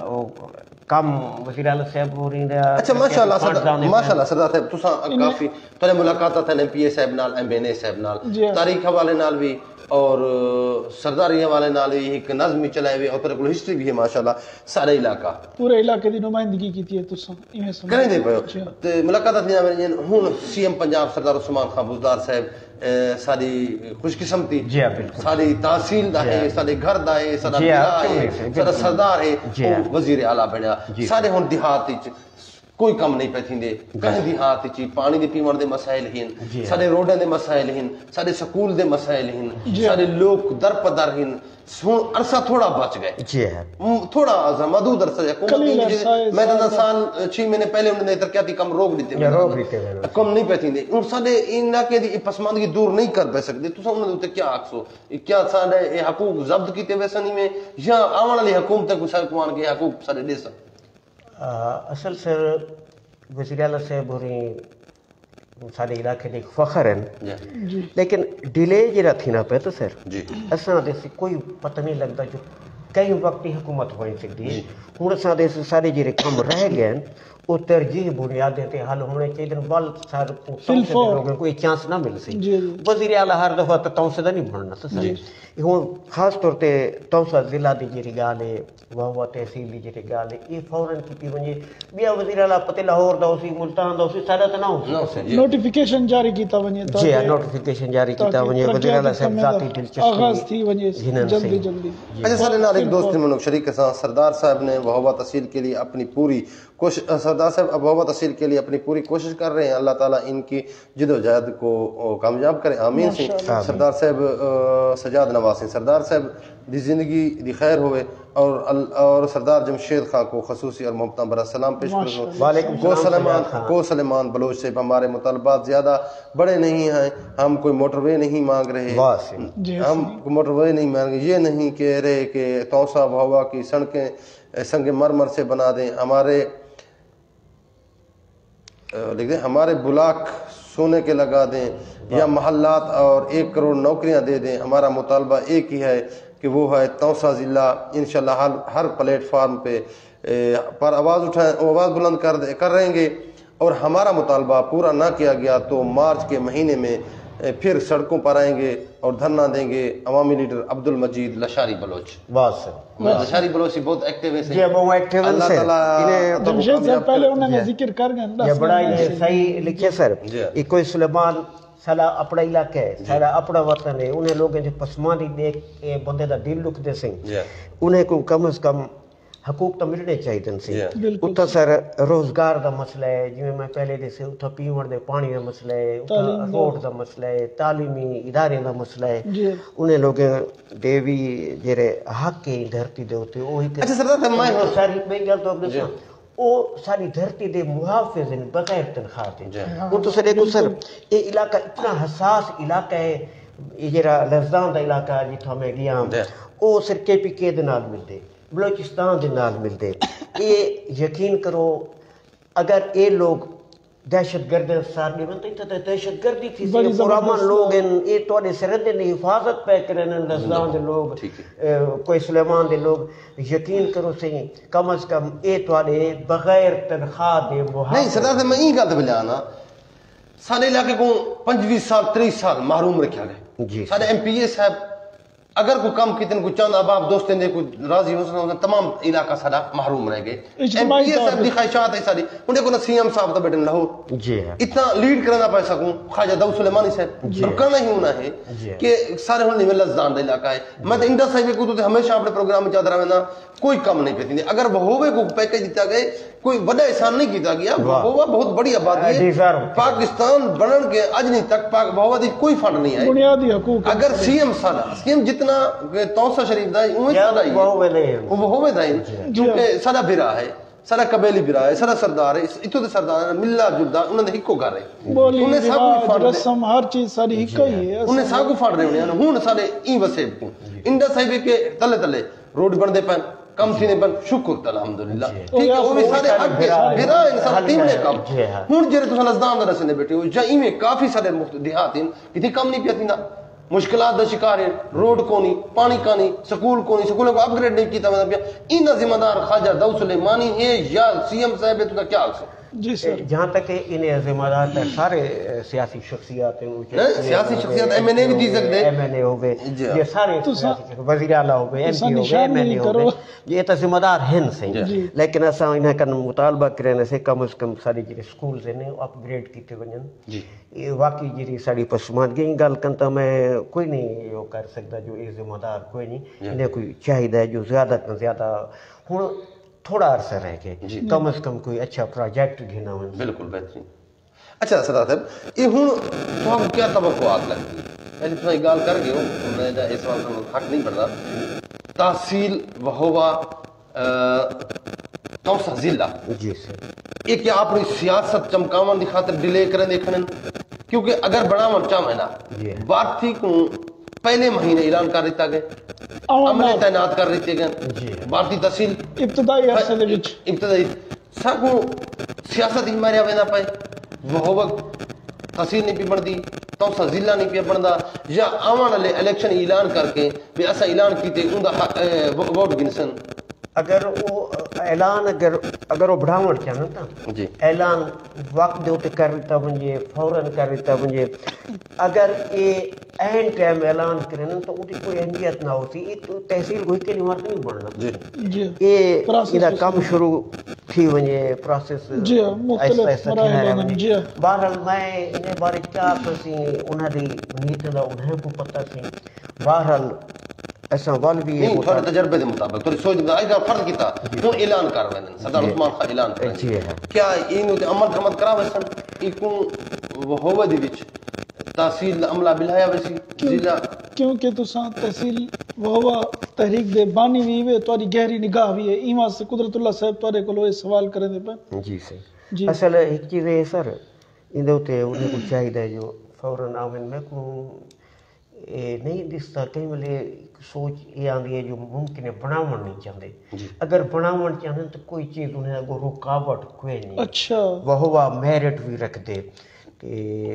کم وزیر اعلیٰ صاحب ہو رہی ہے اچھا ماشاءاللہ سردار ماشاءاللہ سردار صاحب تساں کافی تھوڑے ملاقاتاں تھے ایم پی اے صاحب نال ایم این اے صاحب نال تاریخ حوالے نال بھی اور سرداری والے نال ایک نظم چلائے ہوئے اور پھر کوئی ہسٹری بھی ہے ماشاءاللہ سارے علاقہ پورے علاقے دی نمائندگی کیتی ہے تساں ایویں سمجھ کریں دے پئے تے ملاقات تھی ہن سی ایم پنجاب سردار عثمان خان بزدار صاحب ساری خوش قسمتی ساری تحصیل دا ہے سارے گھر دا ہے سارا بیرا ہے سارا سردار ہے وزیر اعلیٰ بنیا سارے ہن دیہات وچ کوئی کم نہیں پہ تھیندے کہیں دیہات وچ پانی دے پیون دے مسائل ہیں سارے روڈاں دے مسائل ہیں سارے سکول دے مسائل ہیں سارے لوگ در پدر ہیں ہن عرصہ تھوڑا بچ گئے جی تھوڑا محدود عرصہ حکومت میں تو سال چھ مہینے پہلے انہوں نے ترقیاتی کم روک دیتے کم نہیں پہ تھیندے ہن سارے علاقے دی پسماندگی دور نہیں کر پہ سکتے تساں انہاں دے کیا آکھسو کیا سارے حقوق ضبط کیتے ویسے نہیں میں یا آون والی حکومت کو سارے کوان کے حقوق سارے دے سکتے اصل سر وزیر اعلیٰ صاحب ہوری سارے علاقے کے فخر ہیں لیکن ڈیلے جڑا تھی نا پہ تو سر اساں دے کوئی پتہ نہیں لگتا جو کئی وقت ہی حکومت ہوئی سکتی ہے ہوں اساں دے سارے جڑے کام رہ گئے وہ ترجیح بنیادیں تے حل ہونے چاہیے بل سار لوگوں کو چانس نہ مل سی وزیر اعلیٰ ہر دفعہ تو توسہ نہیں بننا تو سر ہوں خاص طور تے توسہ ضلع دی جڑی گال ہے وہ تحصیل دی جڑی گال ہے یہ فوراً کی ونجے بیا وزیر اعلیٰ پتہ لاہور دا اسی ملتان دا اسی سارا تو نہ ہو نوٹیفیکیشن جاری کیتا ونجے جی نوٹیفیکیشن جاری کیتا ونجے وزیر اعلیٰ صاحب ذاتی دلچسپی آغاز تھی ونجے جلدی جلدی. اچھا سر نال ایک دوست منوق شریک کے ساتھ سردار صاحب نے وہوہ تحصیل کے لیے اپنی پوری کوشش سردار صاحب اب وہوہ تحصیل کے لیے اپنی پوری کوشش کر رہے ہیں اللہ تعالیٰ ان کی جد و جہد کو کامیاب کرے آمین سی. سردار صاحب سجاد نواز سردار صاحب دی زندگی دی خیر ہوئے اور اور سردار جمشید خان کو خصوصی اور محبتاں برا سلام پیش کروں. کو سلیمان کو سلیمان بلوچ سے ہمارے مطالبات زیادہ بڑے نہیں ہیں. ہم کوئی موٹر وے نہیں مانگ رہے ہم موٹر وے نہیں مانگ رہے یہ نہیں کہہ رہے کہ توسا بہوا کی سڑکیں سنگ مرمر سے بنا دیں ہمارے لکھ دیں ہمارے بلاک سونے کے لگا دیں یا محلات اور ایک کروڑ نوکریاں دے دیں. ہمارا مطالبہ ایک ہی ہے کہ وہ ہے توسا ضلع انشاءاللہ ہر ہر پلیٹ فارم پہ پر آواز اٹھائیں آواز بلند کر کر رہیں گے اور ہمارا مطالبہ پورا نہ کیا گیا تو مارچ کے مہینے میں پھر سڑکوں پر آئیں گے اور دھرنا دیں گے. عوامی لیڈر عبد المجید لشاری بلوچ. بس لشاری بلوچ بہت ایکٹیو ہے جی بہت ایکٹیو ہے اللہ تعالیٰ جمشید صاحب پہلے انہوں نے ذکر کر گئے یہ بڑا یہ صحیح لکھے سر یہ کوئی سلیمان سارا اپنا علاقہ ہے سارا اپنا وطن ہے انہیں لوگ جو پسماندی دیکھ کے بندے دا دل لکھ دے سیں انہیں کو کم از کم حقوق تو ملنے چاہیے سی. اتھا سر روزگار دا مسئلہ ہے جی میں پہلے دے سے اتھا پیون دے پانی دا مسئلہ ہے اتھا روڈ دا مسئلہ ہے تعلیمی ادارے دا مسئلہ ہے انہیں لوگ دیوی جرے حق کے دھرتی دے ہوتے وہی ساری میں گل تو اپنے وہ ساری دھرتی دے محافظ ہیں بغیر تنخواہ دے. وہ تو سر ایک سر یہ علاقہ اتنا حساس علاقہ ہے یہ جرا لفظان دا علاقہ جتھا میں گیا وہ سر کے پی کے دے نال ملتے بلوچستان دے نال ملتے. یہ یقین کرو اگر یہ لوگ دہشت گرد افسار نہیں بنتے تو دہشت گردی تھی پرامن لوگ ہیں یہ توڑے سرحدیں دی حفاظت پہ کرنے لفظان دے لوگ کوئی سلیمان دے لوگ یقین کرو صحیح کم از کم یہ توڑے بغیر تنخواہ دے محافظ نہیں سردار سے میں یہ گل بجانا سارے علاقے کو پنجویس سال تریس سال محروم رکھا گئے. سارے ایم پی اے صاحب اگر کوئی کم کتنے کوئی چند اباب دوستیں دے کوئی راضی ہو سکتا تمام علاقہ سارا محروم رہ گئے. ایم پی اے صاحب دی خواہشات ہے ساری انہیں کو نا سی ایم صاحب تو بیٹھے لاہور اتنا لیڈ کرنا پہ سکوں خواجہ داؤد سلیمانی صاحب رکنا ہی ہونا ہے کہ سارے ہونے میں لزدان دا علاقہ ہے. میں تو انڈا صاحب کو تو ہمیشہ اپنے پروگرام میں چاہتا رہنا کوئی کم نہیں پیتی اگر بہوے کو پیکج دیتا گئے کوئی بڑا احسان نہیں کیتا گیا. بہوا بہت بڑی آبادی ہے پاکستان بنن کے اج نہیں تک بہوا دی کوئی فنڈ نہیں ہے بنیادی حقوق اگر سی ایم سارا سی ایم جتنا توسا شریف دا اوہیں سارا ہی وہ بہوے دا کیونکہ سارا برا ہے سارا قبیلی برا ہے سارا سردار ہے اتو دے سردار ملا جلدا انہوں نے ہکو کر رہے بولی رواج رسم ہر چیز ساری ہکو ہی ہے انہیں ساں کو پھڑ رہے ہیں ہون سارے این وسیب کو انڈا صاحبے کے تلے تلے روڈ بن دے پہن کم تھی نے بن شکر الحمدللہ ٹھیک ہے وہ بھی سارے حق بھرا انسان تین نے کم ہون جرے تو لزدان دا رسنے بیٹھے ہو جا میں کافی سارے دیہات ہیں کتنی کم نہیں پیتی نا مشکلات دا شکار ہیں روڈ کو نہیں پانی کا نہیں سکول کو نہیں سکولوں کو اپ گریڈ نہیں کیتا مطلب ان ذمہ دار خواجہ داؤد سلیمانی ہے یا سی ایم صاحب ہے تو کیا حال سے جی سر جہاں تک کہ انہیں ذمہ دار سارے سیاسی شخصیات ہیں سیاسی شخصیات ایم این اے بھی دی سکتے ایم این اے ہوئے یہ سارے وزیر اعلیٰ ہوئے ایم پی ہوئے ایم این اے ہوئے یہ تو ذمہ دار ہیں سے لیکن ایسا انہیں کا مطالبہ کرنے سے کم از کم ساری جڑے سکولز ہیں اپ گریڈ کیتے ونجن یہ واقعی جڑی ساری پسماندگی گل کنتا میں کوئی نہیں وہ کر سکتا جو یہ ذمہ دار کوئی نہیں انہیں کوئی چاہیے جو زیادہ سے زیادہ ہوں تھوڑا عرصہ رہ گئے کم از کم کوئی اچھا پروجیکٹ گھنا ہو. بالکل بہترین. اچھا سردار صاحب یہ ہوں تو ہم کیا توقعات لگتی ہیں میں جتنا گال کر گئے ہوں میں اس وقت حق نہیں بڑھ رہا تحصیل وہوہ توسا ضلع جی سر یہ کیا اپنی سیاست چمکاون کی خاطر ڈیلے کریں دیکھنے کیونکہ اگر بڑھاون چاہیں نا بات تھی کو پہلے مہینے اعلان کر دیتا گئے عملے تعینات کر دیتے گئے بھارتی تحصیل ابتدائی عرصے دے وچ ابتدائی सागो सियासत ही मारिया वेंदा पे वो वक्त तहसील नहीं पी बनदी तौसा ज़िला नहीं पिया बनदा या आवन वाले इलेक्शन ऐलान करके भी असा ऐलान कीते उंदा वोट गिनसन अगर वो ऐलान अगर अगर वो बढ़ावण चाहन था जी ऐलान वक्त दे उते कर दिता वञे फौरन कर दिता वञे अगर ये ऐन टाइम ऐलान करें तो उनकी कोई अहमियत ना होती ये तो तहसील कोई के लिए मर्द नहीं बनना जी जी ये Process इदा कम शुरू थी वञे प्रोसेस जी हाँ, मुख्तलिफ मराहिल आहिनि, जी हाँ। बहरहाल मैं इन बारे क्या सी उन्हें दी नीत दा उन्हें को पता सी बहरहाल ऐसा वाल भी नहीं थोड़े तजर्बे के मुताबिक थोड़ी सोच आई का फर्ज कीता हूं ऐलान कर वेंदन सरदार उस्मान खान ऐलान कर जी है क्या इन ते अमल करमत करावे सन इको होवे दे विच तहसील अमला बिलाया वसी जिला क्योंकि तुसां तहसील वहवा तहरीक दे बानी भी वे तोरी गहरी निगाह भी है ई वास्ते कुदरतुल्लाह साहब तोरे कोलो ये सवाल करे दे पे जी सही जी असल एक चीज है सर इंदे उते उन्हें कुछ चाहिए जो फौरन आवन में को ये नहीं दिसता कई वेले सोच ये आंदी है जो मुमकिन है बनावण नहीं चाहते अगर बनावण चाहते तो कोई चीज उन्हें अगो रुकावट कोई नहीं अच्छा वहवा मेरिट भी रख दे कि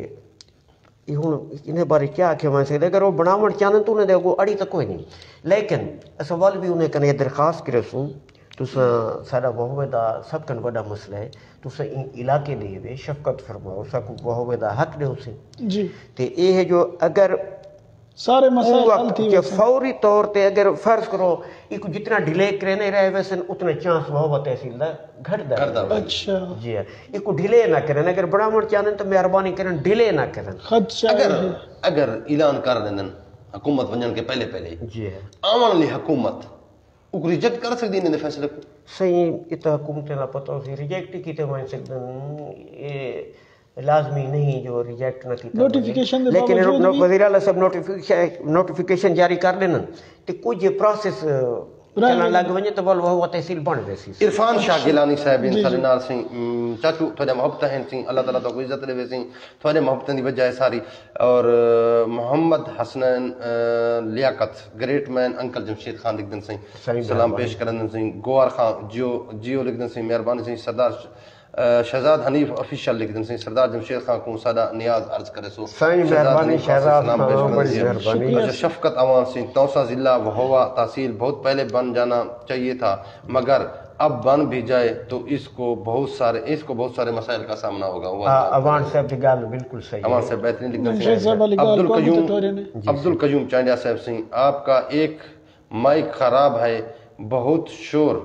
ये हुन इन्हें बारे क्या आखे मैं सकते अगर वो बनावण चाहते तो उन्हें अगो अड़ी तो कोई नहीं लेकिन अस वाल भी उन्हें कने दरखास्त करे सूं तुसां साडा वहवे दा सब कन बड़ा मसला है तुसां इन इलाके दे वे शफकत फरमाओ साकू वहवे दा हक दे उसे जी ते ये है जो अगर सारे मसाइल हल थी के फौरी तौर पे अगर फर्ज करो इको जितना डिले करने रहे वैसे उतना चांस वह तहसील दा घटदा अच्छा जी है इको डिले ना करें अगर बढ़ावण चाहते तो मेहरबानी करें डिले ना करें खदशा अगर है अगर ऐलान कर देन हुकूमत वंजन के पहले पहले जी है आवन वाली हुकूमत उक रिजेक्ट कर सकदी इन फैसले को सही इत हुकूमत ना पता सी रिजेक्ट की तो मान सकदन ये लाजमी नहीं जो रिजेक्ट न की नोटिफिकेशन दे लेकिन बावजूद भी- वज़ीर आला सब नोटिफिकेशन नोटिफिकेशन जारी कर देन ते कुछ ये प्रोसेस चलने लग वने तो बोल वो तहसील बन वैसी इरफान शाह गिलानी साहब इन सारे नाल सिंह चाचू थोड़े मोहब्बत हैं सिंह अल्लाह ताला तो इज्जत देवे सिंह थोड़े मोहब्बत दी वजह है सारी और Mohammad Hasnain Liaquat great man uncle Jamshed Khan लिखदन सिंह सलाम पेश करन सिंह गोवार खान जियो जियो लिखदन सिंह मेहरबानी सिंह सरदार शहजाद हनीफ ऑफिशियल लिखदन सिंह सरदार जमशेद खान को सादा नियाज अर्ज करे सो सही मेहरबानी शहजाद खान बड़ी मेहरबानी अच्छा शफकत अवान सिंह तौसा जिला वहवा तहसील बहुत पहले बन जाना चाहिए था मगर अब बन भी जाए तो इसको बहुत सारे इसको बहुत सारे मसाइल का सामना होगा अवान साहब की गाल बिल्कुल सही अवान साहब बेहतरीन लिखदन शेख साहब वाली गाल अब्दुल को भी कयूम तो टोरे ने अब्दुल कयूम चांडिया साहब सिंह आपका एक माइक खराब है बहुत शोर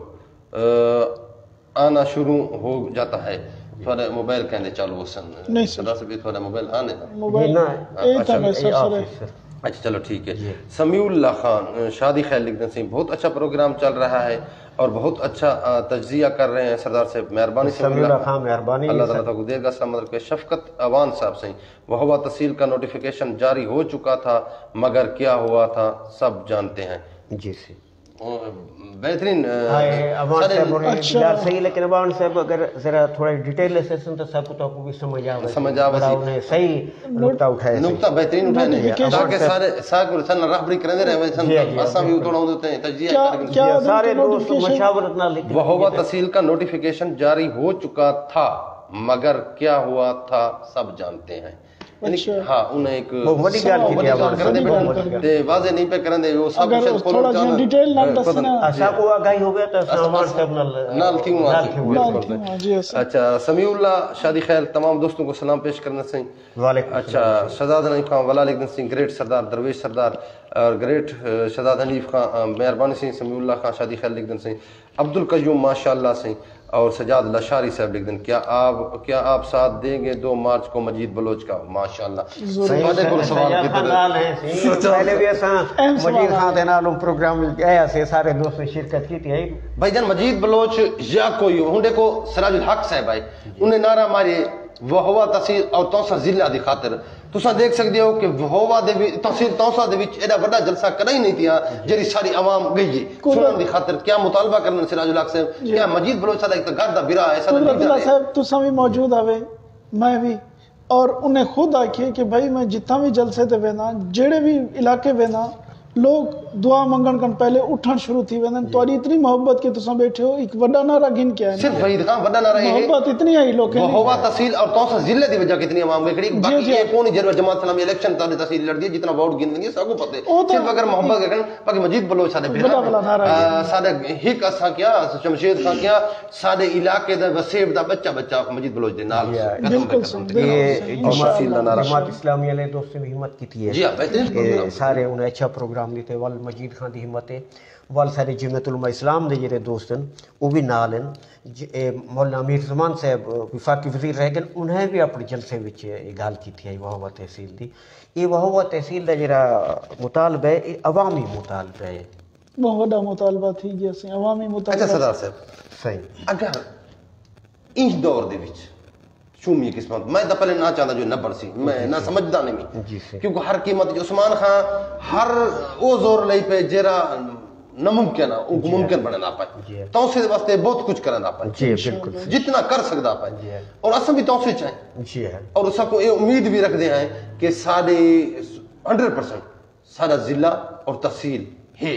अ, आना शुरू हो जाता है थोड़ा मोबाइल कहने चालू हो सन नहीं सदा से भी थोड़ा मोबाइल आने ना मोबाइल ना ए था मैं सर सर अच्छा चलो ठीक है समीउल्लाह खान शादी खैर लिखते सिंह बहुत अच्छा प्रोग्राम चल रहा है और बहुत अच्छा तज्जिया कर रहे हैं सरदार से मेहरबानी से समीउल्लाह खान मेहरबानी अल्लाह ताला को देगा सलामत रखे शफकत अवान साहब सिंह वहवा तहसील का नोटिफिकेशन जारी हो चुका था मगर क्या हुआ था सब जानते हैं जी सी बेहतरीन अवान साहब अच्छा सही लेकिन अवान साहब अगर जरा थोड़ा डिटेल सेशन तो सबको तो आपको भी समझ आवे समझ आवे उन्हें सही नुक्ता उठाया नुक्ता बेहतरीन उठाने ताकि सारे सारे सन राहबरी करने रहे सन असा भी थोड़ा होते हैं तज्जिया क्या सारे दोस्त मशावरत ना लिख वहवा तहसील का नोटिफिकेशन जारी हो चुका था मगर क्या हुआ था सब जानते हैं अच्छा हाँ उन्हें एक वो बड़ी गाल की आवाज कर दे ते वाजे नहीं पे करन दे वो सब अगर थोड़ा सा डिटेल नाल दसना ऐसा को आगाही हो गया तो अवान साहब नाल नाल क्यों नाल क्यों जी अच्छा समीउल्लाह शादी खैर तमाम दोस्तों को सलाम पेश करना सिंह वालेकुम अच्छा शहजाद हनीफ खान वला लिखदन सिंह ग्रेट सरदार दरवेश सरदार और ग्रेट शहजाद हनीफ खान मेहरबानी सिंह समीउल्लाह खान शादी खैर लिखदन सिंह अब्दुल कयूम माशाअल्लाह सिंह और सजाद लशारी साहब लिखदन क्या आप क्या आप साथ देंगे दो मार्च को मजीद बलोच का माशाअल्लाह सही को सवाल है पहले भी ऐसा मजीद खान दे नाल प्रोग्राम आया से सारे दोस्त ने शिरकत की थी भाईजान मजीद बलोच या कोई हुन देखो सिराजुल हक साहब भाई उन्हें नारा मारे वहवा तहसील और तौसा जिला दी खातिर तुसा देख सकते हो कि वहवा दे तहसील तौसा दे विच एडा बड़ा जलसा कदा ही नहीं थिया जेरी सारी आवाम गई है सुनन दी खातिर क्या मुतालबा करन सिराजुल हक साहब क्या मजीद बलोच दा एक घर दा बिरा ऐसा अब्दुल्ला साहब तुसा भी मौजूद आवे मैं भी और उन्हें खुद आखिए कि भाई मैं जितना भी जलसे ते वेना जेड़े भी इलाके वेना लोग दुआ मंगण खां पहले उठण शुरू थी वेंदा आहिनि तोरी इतनी मोहब्बत के तुसां बैठे हो एक वॾा नारा गिन के आहिनि सिर्फ वहीद खां वॾा नारा है मोहब्बत इतनी आई लोग वहोवा तहसील और तौसा जिले दी वजह कितनी आवाम गई बाकी ये कोनी जरूर जमात इस्लामी इलेक्शन ताने तहसील लड़ दी जितना वोट गिन दी सबको पता है सिर्फ अगर मोहब्बत करन बाकी मजीद बलोच साडे भेड़ा साडे हिक असा क्या शमशेद खां क्या साडे इलाके दा वसेब दा बच्चा बच्चा मजीद बलोच दे नाल ये जमात इस्लामी वाले दोस्तों ने हिम्मत की थी जी हां बेहतरीन सारे उन्हें अच्छा प्रोग्राम दिते वल मजीद खान दी हिम्मत है वल सारे जमीयत उलमा इस्लाम दे जेरे दोस्त हैं वो भी नाल हैं मौलाना अमीर ज़मान साहब विफाकी वजीर रह गए उन्हें भी अपने जलसे विच ये गल की थी वहोवा तहसील दी ये वहोवा तहसील दा जेरा मुतालबा है ये अवामी मुतालबा है बहुत बड़ा मुतालबा थी जी असी अवामी मुतालबा अच्छा सरदार साहब सही अगर इस दौर दे विच शूमी किस्मत मैं तो पहले ना चाहता जो न बरसी मैं ना समझदा नहीं क्योंकि हर कीमत उस्मान खां हर वो जोर लई पे जेरा नामुमकिन है वो मुमकिन बनना पाए तौसे वास्ते बहुत कुछ करना पाए जी बिल्कुल जितना कर सकदा पाए और असम भी तौसे चाहे जी है और सबको ये उम्मीद भी रखते हैं कि साडे हंड्रेड परसेंट साडा जिला और तहसील है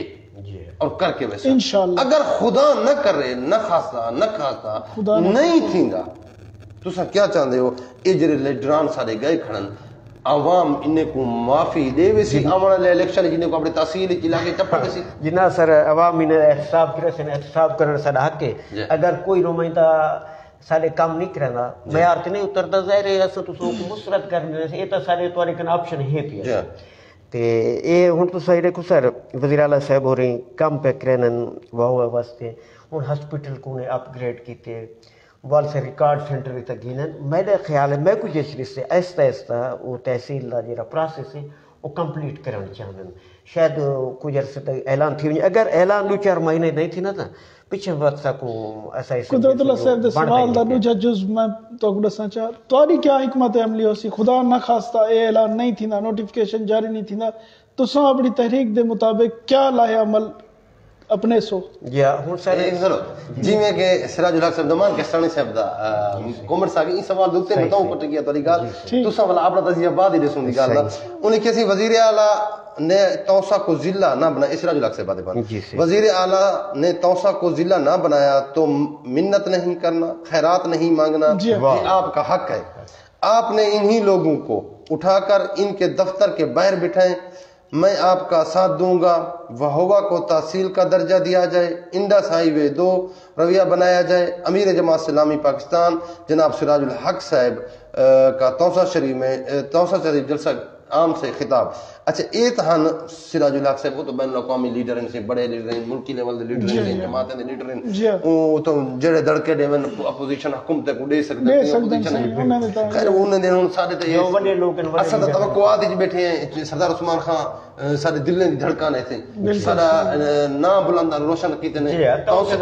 और करके वैसे इंशाअल्लाह अगर खुदा न करे न खासा न खाता नहीं थींदा तुसा क्या चाहते हो ये जरे लीडरान सारे गए खड़न आवाम इन्हें को माफी दे वैसी आने वाले इलेक्शन जिन्हें को अपने तहसील इलाके चप्पा वैसी जिना सर आवाम इन्हें एहसाब करे से एहसाब करने साडा हक है अगर कोई नुमाइंदा साडे काम नहीं करना मयार ते नहीं उतरदा जाहिर है अस तुसो को मुसरत करने से ये तो सारे तोरे कन ऑप्शन है पिया ते ये हुन तुसा इडे को सर वजीर आला साहब हो रही काम पे करन वाह वास्ते हुन हॉस्पिटल को ने अपग्रेड कीते वाल से रिकॉर्ड सेंटर तक गिनन मेरे ख्याल है मैं कुछ इस से ऐसा ऐसा वो तहसील का जो प्रोसेस है वो कंप्लीट करना चाहन शायद कुछ अर्से तक ऐलान थी अगर ऐलान दो चार महीने नहीं थी ना था पीछे वक्त को ऐसा कुदरतुल्लाह साहब दे सवाल दा दूजा जुज मैं तो दसा चाह तोरी क्या हिकमत अमली होसी खुदा ना खास्ता ए ऐलान नहीं थी ना नोटिफिकेशन जारी नहीं थी ना तुसा अपनी तहरीक दे मुताबिक क्या लाए अमल अपने सो या हुन सर चलो जिਵੇਂ कि सिराजुल हक साहब दमान केस्टानी साहब दा कमेंट सा ई सवाल दुते बताऊं कट गया तोरी गाल तुसा वाला अपना तजिया बाद ही देसुं दी गाल उन्हें कैसी वजीर आला ने तौसा को जिला ना बना सिराजुल हक से बातें बन वजीर आला ने तौसा को जिला ना बनाया तो मिन्नत नहीं करना खैरात नहीं मांगना ये आपका हक है आपने इन्हीं लोगों को उठाकर इनके दफ्तर के बाहर बिठाएं मैं आपका साथ दूंगा वहोवा को तहसील का दर्जा दिया जाए इंडस हाईवे दो रविया बनाया जाए अमीर जमात इस्लामी पाकिस्तान जनाब सिराजुल हक साहब का तौसा शरीफ में तौसा शरीफ जलसा आम से खिताब अच्छा ये तहन सिराजुल हक साहब वो तो बैन अवी लीडर हैं बड़े लीडर हैं मुल्की लेवल के लीडर हैं जमातें के लीडर हैं वो तो जेड़े धड़के दे अपोजिशन हुकूमत को दे सकदे हैं खैर उन्होंने हुन साडे ते जो बड़े लोग हैं असल तो तवक्कुआत विच बैठे हैं सरदार उस्मान खान साडे दिल दी धड़कन है थे साडा ना बुलंद रोशन कीते ने तौसा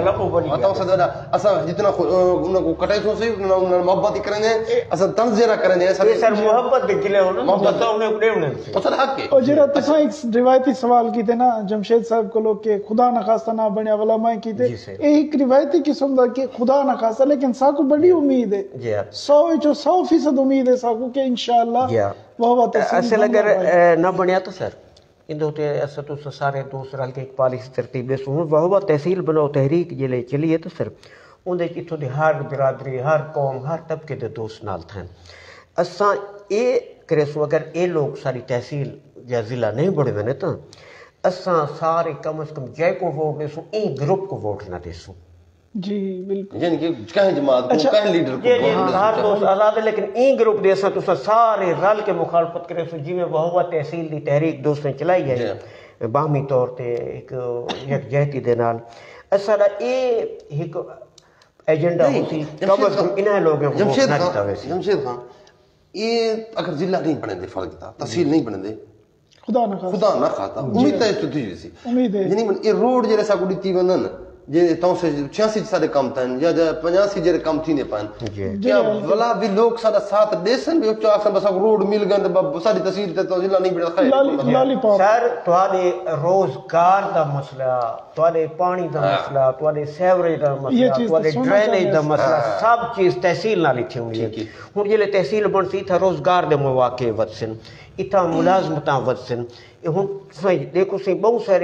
तौसा असा जितना उनको कटाई सो से उन्होंने मोहब्बत करेंगे असा तंज जरा करेंगे सर मोहब्बत दे किले हो ना मोहब्बत तो उन्हें देवने पता हक है और जरा तुसा एक रिवायती सवाल कीते ना जमशेद साहब को लोग के खुदा ना खास्ता ना बनया वाला मैं कीते एक रिवायती किस्म दा के खुदा ना खास्ता लेकिन साकू बड़ी उम्मीद है जी सौ जो सौ फीसद उम्मीद है साकू के इंशाअल्लाह वह बात असल अगर ना बनया तो सर इंदो ते अस तो सारे दोस्त रल के एक पॉलिसी तरतीब दे सुन वह बात तहसील बनाओ तहरीक जिले चलिए तो सर उनदे इथों दे हर बिरादरी हर कौम हर तबके दे दोस्त नाल थे असा ए करे सो अगर ये लोग सारी तहसील या जिला नहीं बढ़े हुए तो असा सारे कम से कम जय को वोट देसू ई ग्रुप को वोट ना देसू जी बिल्कुल यानी कि कहीं जमात को कहीं लीडर को ये हर दोस्त आजाद है लेकिन ई ग्रुप देसा तो सारे रल के मुखालफत करे सो जिवें वह तहसील दी तहरीक दोस्तें चलाई है बाहमी तौर ते एक यकजहती दे नाल असाडा ए एक एजेंडा होती कम से कम इन्हें लोगों को जमशेद खान जमशेद खान ये अगर जिला नहीं बने दे फर्क था तहसील नहीं बने दे खुदा ना खाता खुदा ना खाता उम्मीद है तो तुझे सी उम्मीद है यानी ये रोड जरे सा गुडी ती वंदन جے تو سے چھیاسی سارے کم تھن یا پچاسی جے کم تھی نے پن کیا ولا بھی لوگ سارا ساتھ دیسن بھی چا سن بس روڈ مل گند ساری تحصیل تے ضلع نہیں بڑا خیر سر تواڈے روزگار دا مسئلہ تواڈے پانی دا مسئلہ تواڈے سیوریج دا مسئلہ تواڈے ڈرینیج دا مسئلہ سب چیز تحصیل نال ہی تھیندی ہے ہن جے تحصیل بن سی تھا روزگار دے مواقع ودسن اتھا ملازمتاں ودسن ہن دیکھو سی بہت سارے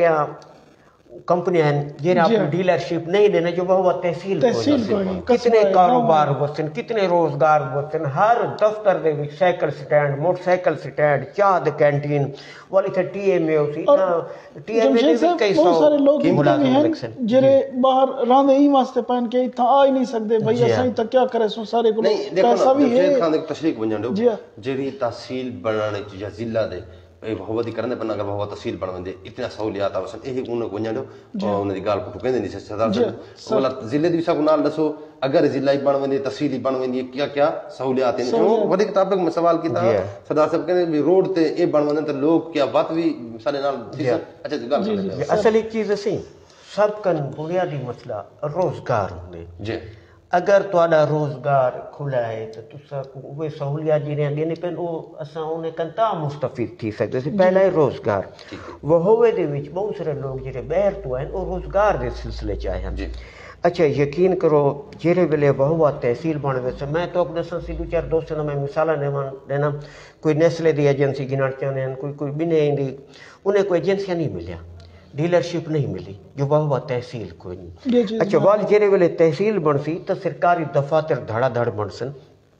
کمپنیاں ہیں جنہیں اپنی ڈیلرشپ نہیں دینا جو وہ تحصیل کو کتنے کاروبار ہوتے کتنے روزگار ہوتے ہر دفتر دے وچ cycle stand motorcycle stand چاہ دے کینٹین والی تھا ٹی ایم اے ہوسی ٹی ایم اے دے وچ کئی سو ملازم لکھسن جڑے باہر راندے ہی واسطے پہن کے اتھا آ ہی نہیں سکدے بھئی اساں تے کیا کرے سو سارے کو پیسہ بھی ہے خان ایک تشریح ونجندو جڑی تحصیل بنانے یا ضلع دے بہت کرنے پر اگر بہت تحصیل بن دے اتنا سہولیات آسن یہ انہوں ونجو اور انہوں نے گال کو کہندے نہیں سردار صاحب والا ضلع دی سب نال دسو اگر ضلع بن وندے تحصیل بن وندی کیا کیا سہولیات ہیں وڈی ٹاپک میں سوال کیتا سردار صاحب کہندے بھی روڈ تے اے بن وندے تے لوگ کیا بات بھی سارے نال اچھا گال کریں اصل ایک چیز اسی سب کن بنیادی مسئلہ روزگار ہوندے جی اگر تواڈا روزگار کھلا ہے تو تساں وہ سہولیات جڑیاں دینے پن او اساں انہیں کنتا مستفید تھی سکدے سی پہلا ہے روزگار وہ ہوے دے وچ بہت سارے لوگ جڑے باہر تو ہیں او روزگار دے سلسلے چاہے ہیں اچھا یقین کرو جڑے ویلے بہوا تحصیل بن ویسے میں تو اپنے دساں سی دو چار دوستاں میں مثالاں دینا کوئی نیسلے دی ایجنسی گنڑ چاہنے ہیں کوئی کوئی بنے دی انہیں کوئی ایجنسیاں نہیں ملیا ڈیلرشپ نہیں ملی جو بہوا تحصیل کوئی نہیں اچھا وال جیرے ویلے تحصیل بن سی تو سرکاری دفاتر دھڑا دھڑ بن سن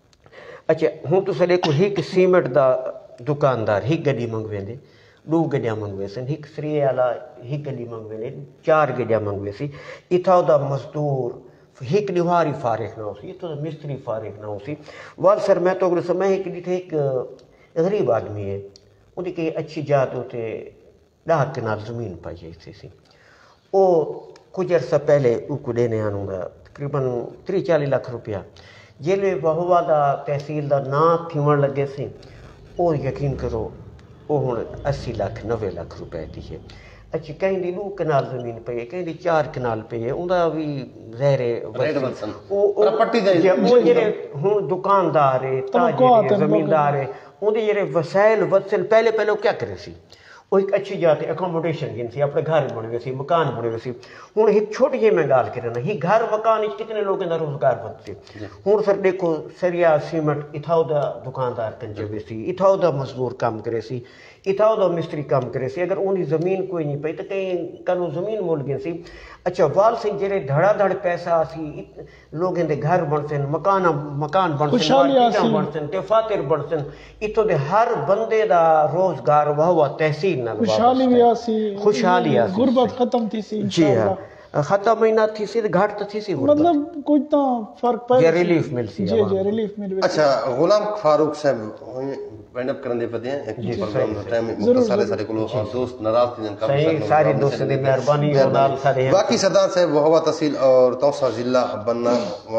اچھا ہوں تو سر کو ایک سیمنٹ دا دکاندار ایک گڈی منگوے دے دو گڈیاں منگوے سن ایک سری والا ایک گڈی منگوے دے چار گڈیاں منگوے سی اتھا دا مزدور ایک نواری فارغ نہ ہو سی تو مستری فارغ نہ ہو سی وال سر میں تو اگر سمجھ ایک ڈیٹھے ایک غریب آدمی ہے ان کی اچھی جات ہوتے ڈاہ کنال زمین پائی جائی سی او کچھ عرصہ پہلے او کو دینے آنوں گا تقریباً تری چالی لاکھ روپیہ جیلے بہوا دا تحصیل دا نا تھیون لگے سی او یقین کرو او ہن اسی لاکھ نوے لاکھ روپے دی ہے اچھی کہیں دی دو کنال زمین پہ ہے کہیں دی چار کنال پہ ہے ان دا بھی زہر پراپرٹی دے وہ جیرے ہوں دکاندار ہے تاجر ہے زمیندار ہے ان دی جیرے وسائل وسائل پہلے پہلے کیا کرے سی وہ ایک اچھی جاتے اکوموڈیشن جن سی اپنے گھر بنے ہوئے سی مکان بنے ہوئے سی ہوں ایک چھوٹی جی میں گال کرنا ہی گھر مکان کتنے لوگ اندر روزگار بنتے ہوں سر دیکھو سریا سیمنٹ اتھاؤ دا دکاندار کنجے ہوئے سی اتھاؤ دا مزدور کام کرے سی اتھاؤ دا مستری کام کرے سی اگر انہی زمین کوئی نہیں پئی تو کہیں کنو زمین مول گئے سی اچھا وال سے جرے دھڑا دھڑ پیسہ سی لوگ اندے گھر بن سن مکان مکان بن سن مارکیٹاں بن سن دفاتر بن سن اتھو دے ہر بندے دا روزگار وہ تحصیل نال خوشحالی بھی آسی خوشحالی آسی غربت ختم تھی سی جی ہاں ختم مہینہ تھی سی گھاٹ تھی سی مطلب کوئی تا فرق پہ جی ریلیف مل سی جی جی ریلیف مل اچھا غلام فاروق صاحب وینڈ اپ کرن دے پتے ہیں ایک پروگرام دا ٹائم مختصر ہے سارے کو دوست ناراض تھے کا صحیح ساری دوست دی مہربانی اور نال سارے باقی سردار صاحب وہ ہوا تحصیل اور توسا ضلع بننا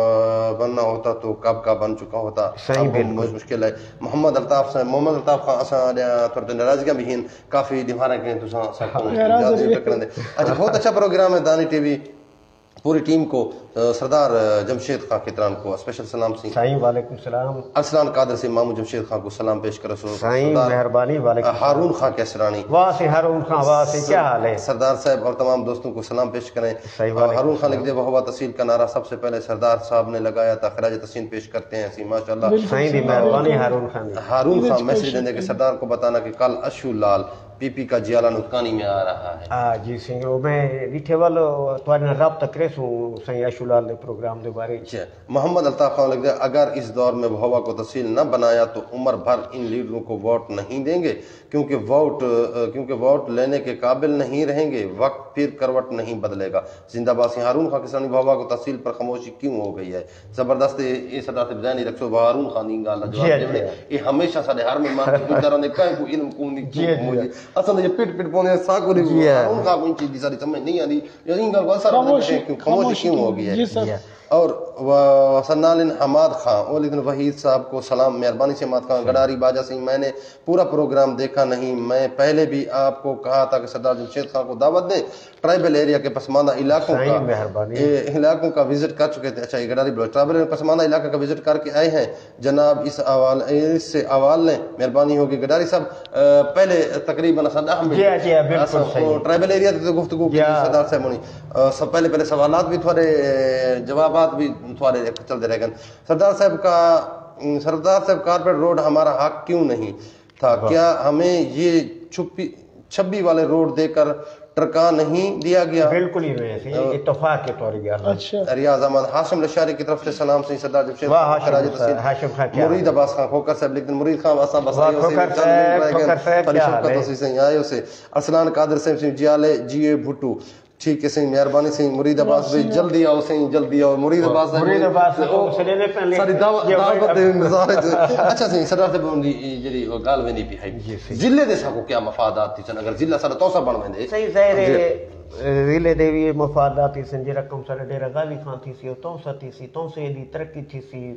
بننا ہوتا تو کب کا بن چکا ہوتا صحیح بالکل مشکل ہے محمد الطاف صاحب محمد الطاف خان اساں تھوڑے ناراضگیاں بھی ہیں کافی دیوارا کہ تساں سب کو زیادہ کرن دے اچھا بہت اچھا پروگرام ہے دانی ٹی وی پوری ٹیم کو سردار جمشید خان کتران کو اسپیشل سلام سی سائیں وعلیکم السلام ارسلان قادر سے مامو جمشید خان کو سلام پیش کرو سو سائیں مہربانی وعلیکم ہارون خان کیسرانی واہ سے ہارون خان واہ سے کیا حال ہے سردار صاحب اور تمام دوستوں کو سلام پیش کریں ہارون خان لکھ دے وہ تحصیل کا نعرہ سب سے پہلے سردار صاحب نے لگایا تھا خراج تحسین پیش کرتے ہیں سی ماشاءاللہ سائیں دی مہربانی ہارون خان ہارون خان میسج دینے کے سردار کو بتانا کہ کل اشو لال پی پی کا جیالہ نتکانی میں آ رہا ہے ہاں جی سنگھ میں ریٹھے والو تواڈے رابطہ کرے سو سائیں اشو لال دے پروگرام دے بارے اچھا محمد الطاف خان لکھ دے اگر اس دور میں بہوا کو تحصیل نہ بنایا تو عمر بھر ان لیڈروں کو ووٹ نہیں دیں گے کیونکہ ووٹ کیونکہ ووٹ لینے کے قابل نہیں رہیں گے وقت پھر کروٹ نہیں بدلے گا زندہ باسی ہارون خان کسانی بہوا کو تحصیل پر خاموشی کیوں ہو گئی ہے زبردست یہ سردار صاحب ذہنی رکھو ہارون خان دی گل جواب دے یہ ہمیشہ سارے ہر مہمان کو پوچھدار نے کہیں کو علم کو نہیں اصل یہ پٹ پٹ پونے سا کو نہیں ہارون خان کو ان چیز دی ساری سمجھ نہیں آندی یہ گل کو اثر خاموشی کیوں ہو گئی ہے اور سنالن حماد خان اولیدن وحید صاحب کو سلام، مہربانی سے حماد خان گڈاری باجا سنگھ، میں نے پورا پروگرام دیکھا نہیں، میں پہلے بھی آپ کو کہا تھا کہ سردار جمشید خان کو دعوت دیں، ٹرائبل ایریا کے پسماندہ علاقوں کا علاقوں کا وزٹ کر چکے تھے. اچھا یہ گڈاری بلوچ ٹرائبل پسماندہ علاقہ کا وزٹ کر کے آئے ہیں جناب، اس حوالے اس سے حوال لیں، مہربانی ہوگی. گڈاری صاحب پہلے تقریباً ٹرائبل ایریا سے گفتگو کی سردار صاحب نے، سب پہلے پہلے سوالات بھی تھوڑے جوابات بھی تھوڑے چلتے رہ گئے. سردار صاحب کا سردار صاحب کارپیٹ روڈ ہمارا حق کیوں نہیں تھا؟ کیا ہمیں یہ چھپی چھبی والے روڈ دے کر ٹرکا نہیں دیا گیا؟ بالکل ہی نہیں، اتفاق کے طور گیا. اچھا ریاض احمد ہاشم لشاری کی طرف سے سلام سے سردار جمشید ہاشم خان کیا مرید عباس خان کھوکر صاحب لکھتے ہیں، مرید خان واسا بسائیوں سے آئے سے ارسلان قادر صاحب سے جیالے جیے بھٹو، ٹھیک ہے سنگھ مہربانی سنگھ. مرید عباس بھائی جلدی آؤ سنگھ جلدی آؤ. مرید عباس مرید عباس ساری دعوت اچھا سنگھ سردار صاحب جڑی گل وینی پی ہے ضلع دے ساکو کیا مفادات تھی سن اگر ضلع سارا توسا بن ویندے صحیح ظاہر ہے ضلع دے بھی مفادات تھی سن جی رقم سر ڈیرا غازی خان تھی سی توسا تھی سی توسے دی ترقی تھی سی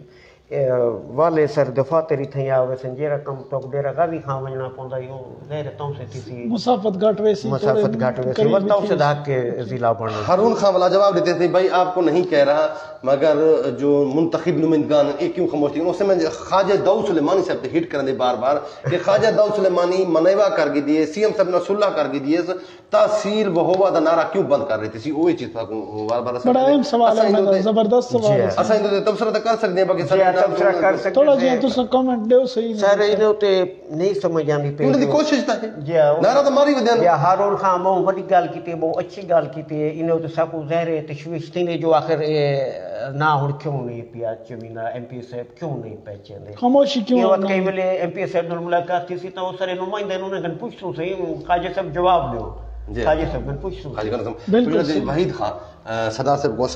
والے سر دفاع تیری تھیں آوے سن جی رقم تو ڈیرا غازی خان وجنا پوندا یو ظاہر توسے تھی سی مسافت گھٹ ویسی مسافت گھٹ ویسی ولتا اسے دھاک کے ضلع بن. ہارون خان والا جواب دیتے تھے بھائی آپ کو نہیں کہہ رہا مگر جو منتخب نمائندگان یہ کیوں خاموش تھی؟ اس سے میں خواجہ داؤد سلیمانی صاحب ہٹ کرن دے بار بار کہ خواجہ داؤد سلیمانی منیوا کر گئی دیے سی ایم صاحب نے صلح کر گئی دیے تحصیل وہوا دا نعرہ کیوں بند کر رہی تھی؟ وہی چیز بار بار بڑا اہم سوال ہے، زبردست سوال ہے. اساں دے تبصرہ کر سکتے ہیں باقی تبصرہ کر سکتے تھوڑا جی تساں کمنٹ دیو صحیح سر انہوں تے نہیں سمجھ آندی پئی انہوں دی کوشش تا ہے جی نعرہ تو ماری ودیاں یا ہارون خان بہت بڑی گل کیتی بہت اچھی گل کیتی انہوں تے سکو ظاہر ہے تشویش تھی جو آخر نہ ہن کیوں نہیں پیا چمینا ایم پی صاحب کیوں نہیں پہچاندے خاموشی کیوں؟ یہ وقت کئی ویلے ایم پی صاحب نال ملاقات تھی سی تو سارے نمائندے انہوں نے پوچھو صحیح خواجہ صاحب جواب دیو خواجہ صاحب نے پوچھو بالکل. وحید خان سردار صاحب کو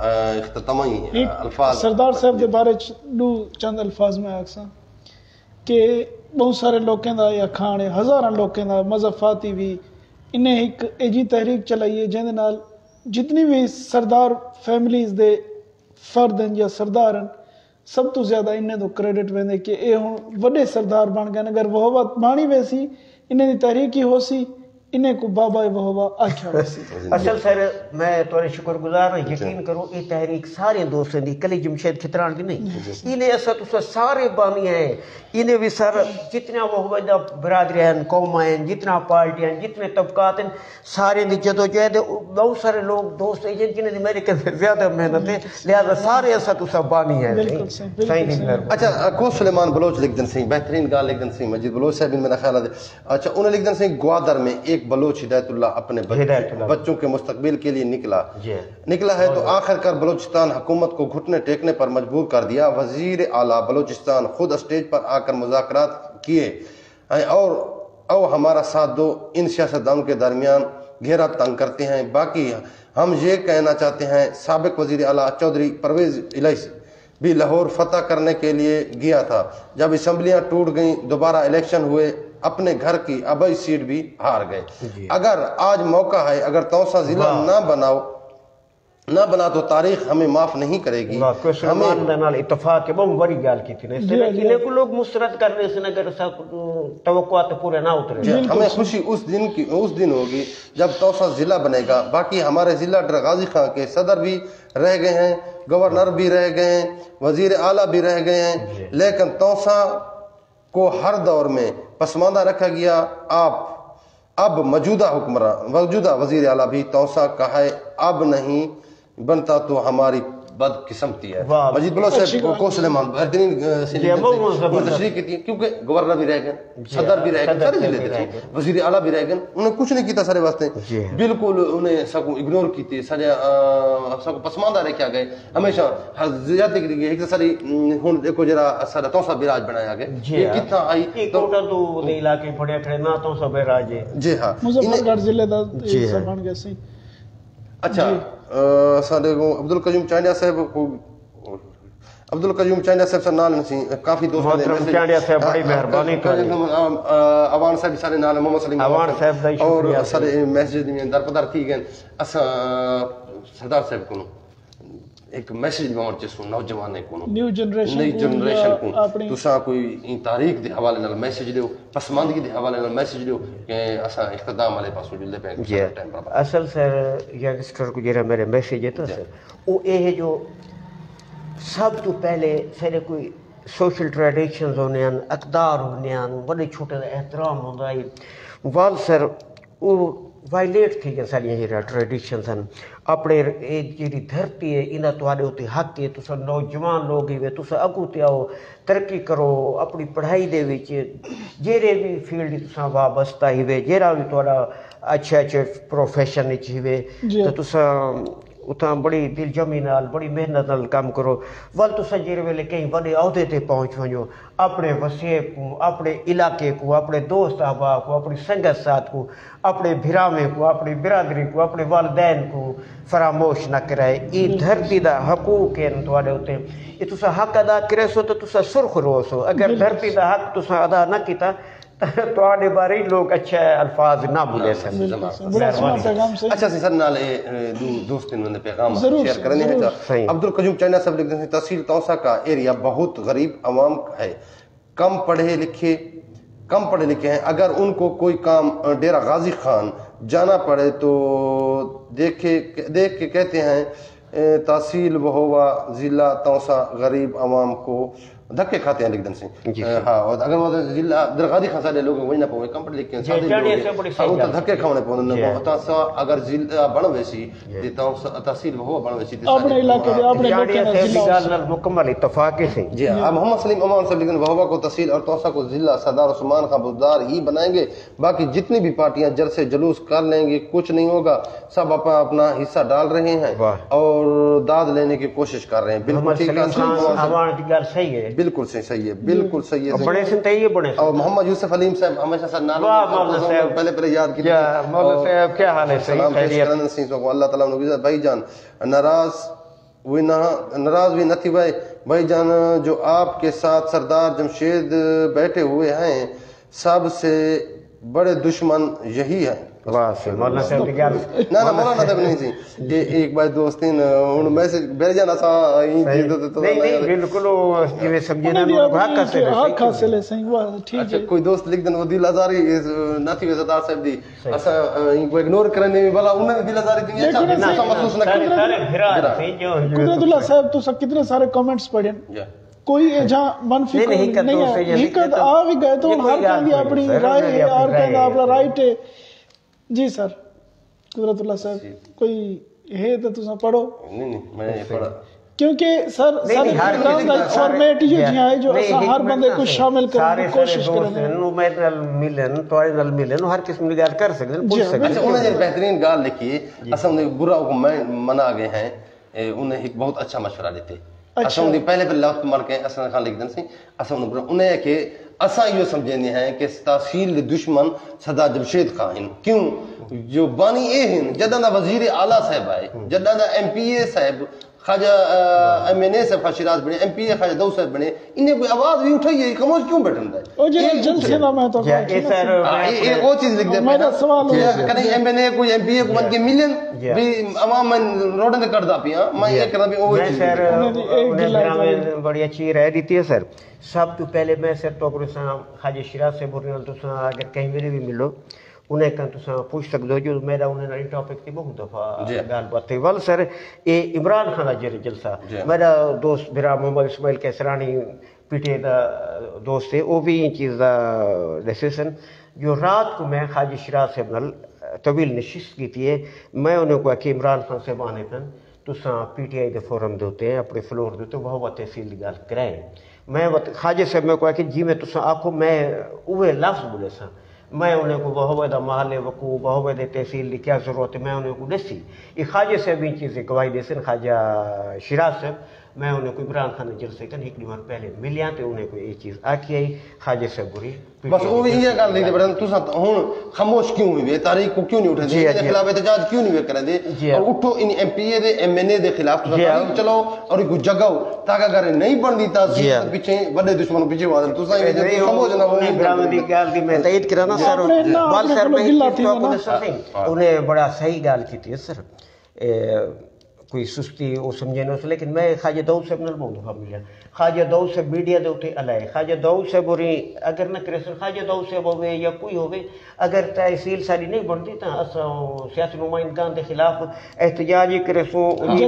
اختتامی الفاظ سردار صاحب دے بارے دو چند الفاظ میں آکساں کہ بہت سارے لوگوں دا یا کھانے ہزاراں لوگوں دا مضافاتی بھی انہیں ایک ایجی تحریک چلائی ہے جن نال جتنی بھی سردار فیملیز دے فرد ہیں یا سردار ہیں سب تو زیادہ انہیں تو کریڈٹ ویندے کہ اے ہن وڈے سردار بن گئے. اگر وہ بات بانی ویسی انہیں دی تحریک ہی ہو سی انہیں کو بابا وہوا آکھیا ویسی. اصل سر میں تھوڑے شکر گزار ہوں، یقین کرو یہ تحریک سارے دوستوں دی کلی جمشید کھتران دی نہیں، انہیں ایسا تو سارے بانی ہیں انہیں بھی سر جتنا وہ برادری ہیں قوم ہیں جتنا پارٹی ہیں جتنے طبقات ہیں سارے دی جدو جہد بہت سارے لوگ دوست ہیں جنہیں دی میرے کہتے زیادہ محنت ہے لہذا سارے ایسا تو سب بانی ہیں. صحیح نہیں. اچھا کو سلیمان بلوچ لکھ دن سنگھ بہترین گال لکھ دن سنگھ مجید بلوچ صاحب میرا خیال ہے. اچھا انہیں لکھ دن سنگھ گوادر میں ایک بلوچ ہدایت اللہ اپنے بچوں کے مستقبل کے لیے نکلا نکلا ہے تو آخر کر بلوچستان حکومت کو گھٹنے ٹیکنے پر مجبور کر دیا. وزیر اعلیٰ بلوچستان خود اسٹیج پر آ کر مذاکرات کیے اور او ہمارا ساتھ دو، ان سیاستدانوں کے درمیان گھیرا تنگ کرتے ہیں. باقی ہم یہ کہنا چاہتے ہیں سابق وزیر اعلیٰ چودھری پرویز الہی بھی لاہور فتح کرنے کے لیے گیا تھا. جب اسمبلیاں ٹوٹ گئیں دوبارہ الیکشن ہوئے اپنے گھر کی ابئی سیٹ بھی ہار گئے. اگر آج موقع ہے اگر توسا ضلع نہ بناؤ نہ بنا تو تاریخ ہمیں معاف نہیں کرے گی. ہمیں اتفاق ہے بہت بڑی گال کی تھی انہیں کو لوگ مسترد کرنے سے اگر توقعات پورے نہ اترے. ہمیں خوشی اس دن کی اس دن ہوگی جب توسا ضلع بنے گا. باقی ہمارے ضلع غازی خان کے صدر بھی رہ گئے ہیں، گورنر بھی رہ گئے ہیں، وزیر اعلیٰ بھی رہ گئے ہیں، لیکن توسا کو ہر دور میں پسماندہ رکھا گیا. آپ اب موجودہ حکمراں موجودہ وزیر اعلیٰ بھی توسا کا ہے، اب نہیں بنتا تو ہماری بد قسمتی ہے. مجید بلوچ صاحب کو سلیمان بہترین تشریح کی تھی کیونکہ گورنر بھی رہ گئے، صدر بھی رہ گئے، سارے ضلع تھے، وزیر اعلیٰ بھی رہ گئے، انہوں نے کچھ نہیں کیتا سارے واسطے، بالکل انہیں سب کو اگنور کیتے، سارے سب کو پسماندہ رکھا گئے. ہمیشہ زیادتی کی ایک ساری ہن دیکھو جرا سارا توسا براج بنایا گیا یہ کتنا آئی کوٹا تو علاقے پڑے کھڑے نہ توسا براج ہے. جی ہاں مظفر گڑھ ضلع دا حصہ بن گیا سی. اچھا سارے کو عبد القیوم چانڈیا صاحب کو عبد القیوم چانڈیا صاحب سے نال نسی کافی دوست نے محترم چانڈیا صاحب بڑی مہربانی کریں. اوان صاحب سارے نال محمد سلیم اوان صاحب دا اور شکریہ سارے میسیج میں درپدر تھی گئے. اسا سردار صاحب کو ایک میسج بون چسو نوجوان کو نیو جنریشن نئی جنریشن کو اپنی تساں کوئی تاریخ دے حوالے نال میسج دیو پسماندگی دے حوالے نال میسج دیو کہ اساں اختتام والے پاسوں جلدے پے جی اصل سر یگسٹر کو جڑا میرے میسج ہے تو سر وہ یہ جو سب تو پہلے سارے کوئی سوشل ٹریڈیشنز ہونے ہیں اقدار ہونے ہیں بڑے چھوٹے احترام ہوتا ہے وال سر وہ وائلیٹ تھی گیا ساری یہ ٹریڈیشنز ہیں اپنے جی دھرتی ہے انہیں تھوڑے اتنے حق ہے تو نوجوان لوگ ہی تو اگو تے آؤ ترقی کرو اپنی پڑھائی دے وچ جہے بھی فیلڈ تساں وابستہ ہوئے جہاں بھی تھوڑا اچھے اچھے پروفیشن ہوئے تو تساں اتنا بڑی دل جمی نال بڑی محنت نال کام کرو ول تو جہے ویلے کہیں بڑے عہدے تے پہنچ ونجو اپنے وسیب کو اپنے علاقے کو اپنے دوست احباب کو اپنی سنگت ساتھ کو اپنے بھراویں کو اپنی برادری کو اپنے والدین کو فراموش نہ کرائے یہ دھرتی دا حقوق ہیں تھوڑے ہوتے یہ تسا حق ادا کرے سو تو تسا سرخ رو سو اگر دھرتی دا حق تسا ادا نہ کیتا تو آنے بارے لوگ اچھے الفاظ نہ بھولے سکتے اچھا سی سر نال دوست انہوں نے پیغام شیئر کرنے ہیں عبدالقیوم چائنا صاحب لکھتے ہیں تحصیل توسا کا ایریا بہت غریب عوام ہے کم پڑھے لکھے کم پڑھے لکھے ہیں اگر ان کو کوئی کام ڈیرہ غازی خان جانا پڑے تو دیکھے دیکھ کے کہتے ہیں تحصیل بہوا ضلع توسا غریب عوام کو دھکے کھاتے ہیں لکھدن سے ہاں اور اگر وہ ضلع درغادی خان سارے لوگ وہی نہ پوے کم پڑھے لکھے ہیں سادے لوگ وہ تو دھکے کھانے پوندے ہوتا سا اگر ضلع بن ویسی تے تحصیل بہوا بن ویسی اپنے علاقے دے اپنے جاڑیاں سے گل نال مکمل اتفاق ہے جی اب محمد سلیم امان صاحب لکھتے ہیں بہوا کو تحصیل اور توسا کو ضلع سردار عثمان خان بزدار ہی بنائیں گے باقی جتنی بھی پارٹیاں جلسے جلوس کر لیں گے کچھ نہیں ہوگا سب اپنا اپنا حصہ ڈال رہے ہیں اور داد لینے کی کوشش کر رہے ہیں بالکل ٹھیک ہے بالکل صحیح صحیح ہے بالکل صحیح ہے بڑے سنتے ہی بڑے اور محمد یوسف حلیم صاحب ہمیشہ سر نام پہلے پہلے یاد کی مولانا صاحب کیا حال ہے سلام پیش کرن سی کو اللہ تعالی نے بھائی جان ناراض وہ نہ ناراض بھی نہ تھی بھائی بھائی جان جو آپ کے ساتھ سردار جمشید بیٹھے ہوئے ہیں سب سے بڑے دشمن یہی ہیں مولانا صاحب کی گل نہ نہ مولانا صاحب نہیں سی یہ ایک بار دوستین ہن میسج بیٹھ جانا سا نہیں نہیں بالکل جویں سمجھے نا حق حاصل ہے حق حاصل ہے صحیح وہ ٹھیک ہے کوئی دوست لکھ دن وہ دل آزاری نہ تھی سردار صاحب دی اسا ان کو اگنور کرنے میں بلا انہوں نے دل آزاری دی اچھا محسوس نہ کرے سارے بھرا صحیح جو قدرت اللہ صاحب تو سب کتنے سارے کمنٹس پڑھیں کوئی جہاں منفی نہیں ہے حقیقت آ بھی گئے تو ہر کہیں اپنی رائے ہے اور کہیں اپنا رائٹ ہے جی سر قدرت اللہ صاحب کوئی ہے تو تساں پڑھو نہیں نہیں میں نے پڑھا کیونکہ سر سارے پروگرام دا فارمیٹ جو جہاں ہے جو اساں ہر بندے کو شامل کرنے کی کوشش کریں نو میں نال ملن توڑے نال ملن ہر قسم دی گل کر سکدے پوچھ سکدے اچھا انہوں نے بہترین گال لکھی اساں نے برا کو منا گئے ہیں انہیں ایک بہت اچھا مشورہ دیتے اساں نے پہلے پہلے لفظ مر کے اساں خان لکھ دن سی اساں نے برا انہیں کہ اساں یہ سمجھنے ہیں کہ تحصیل دشمن سردار جمشید خان ہیں کیوں جو بانی اے ہیں جدہ دا وزیر اعلیٰ صاحب آئے جدہ دا ایم پی اے صاحب خواجہ ایم این اے صاحب شیراز بنے ایم پی اے خواجہ دو صاحب بنے انہیں کوئی آواز بھی اٹھائی ہے خاموش کیوں بیٹھن ہے او جی جلسے نہ میں تو یہ وہ چیز لکھ دے میرا سوال ہے کہیں ایم این اے کوئی ایم پی اے کو بن کے ملن بھی عوام میں روڈن دے کر دا پیا میں یہ کرنا بھی وہ چیز سر انہیں بڑی اچھی رائے دیتی ہے سر سب تو پہلے میں سر تو اگر خواجہ شیراز سے بول رہے ہیں تو اگر کہیں میرے بھی ملو انہیں کہاں تو پوچھ سکتے ہو جو میرا انہیں نئی ٹاپک تھی بہت دفعہ گال بات تھی ول سر یہ عمران خان جر جلسہ میرا دوست بھرا محمد اسماعیل کیسرانی پی ٹی اے دا دوست ہے وہ بھی یہ چیز دا ڈیسیشن جو رات کو میں خواجہ شیراز صاحب نال طویل نشست کی تھی ہے میں انہیں کہا کہ عمران خان صاحب آنے کن تو P T I they forum دوتے ہیں اپنے فلور دوتے ہیں وہ تحصیل دی گال کرائے میں خواجہ صاحب میں کہا کہ جی میں تو آخو میں اوے لفظ بولے سا میں انہیں کو بہوے دا محل وقوع بہوے دے تحصیل دی کیا ضرورت ہے میں انہیں کو دسی یہ خواجہ صاحب یہ چیزیں گواہی دے سن خواجہ شیراز صاحب میں انہیں کو عمران خان جلسے کن ایک بار پہلے ملیا تو انہیں کو یہ چیز آکی آئی خواجہ صاحب بری بس وہ یہ گل نہیں بڑا تو ہن خاموش کیوں ہوئی تاریخ کو کیوں نہیں اٹھے دے اس کے خلاف احتجاج کیوں نہیں کرے دے اور اٹھو ان ایم پی اے دے ایم این اے دے خلاف چلو اور کو جگاؤ تاکہ اگر نہیں بن دی تحصیل پیچھے بڑے دشمن پیچھے وادن تو صحیح خاموش نہ ہونے برامدی گل دی میں تائید کرانا سر وال سر میں انہیں بڑا صحیح گل کی تھی سر کوئی سستی وہ سمجھے نہ لیکن میں خواجہ داؤد صاحب نال بہت دفعہ ملیا خواجہ داؤد صاحب میڈیا دے اوتے الائے خواجہ داؤد صاحب ہوری اگر نہ کرے سن خواجہ داؤد صاحب ہوے یا کوئی ہوے اگر تحصیل ساری نہیں بنتی تو اساں سیاسی نمائندگان دے خلاف احتجاج کرے سو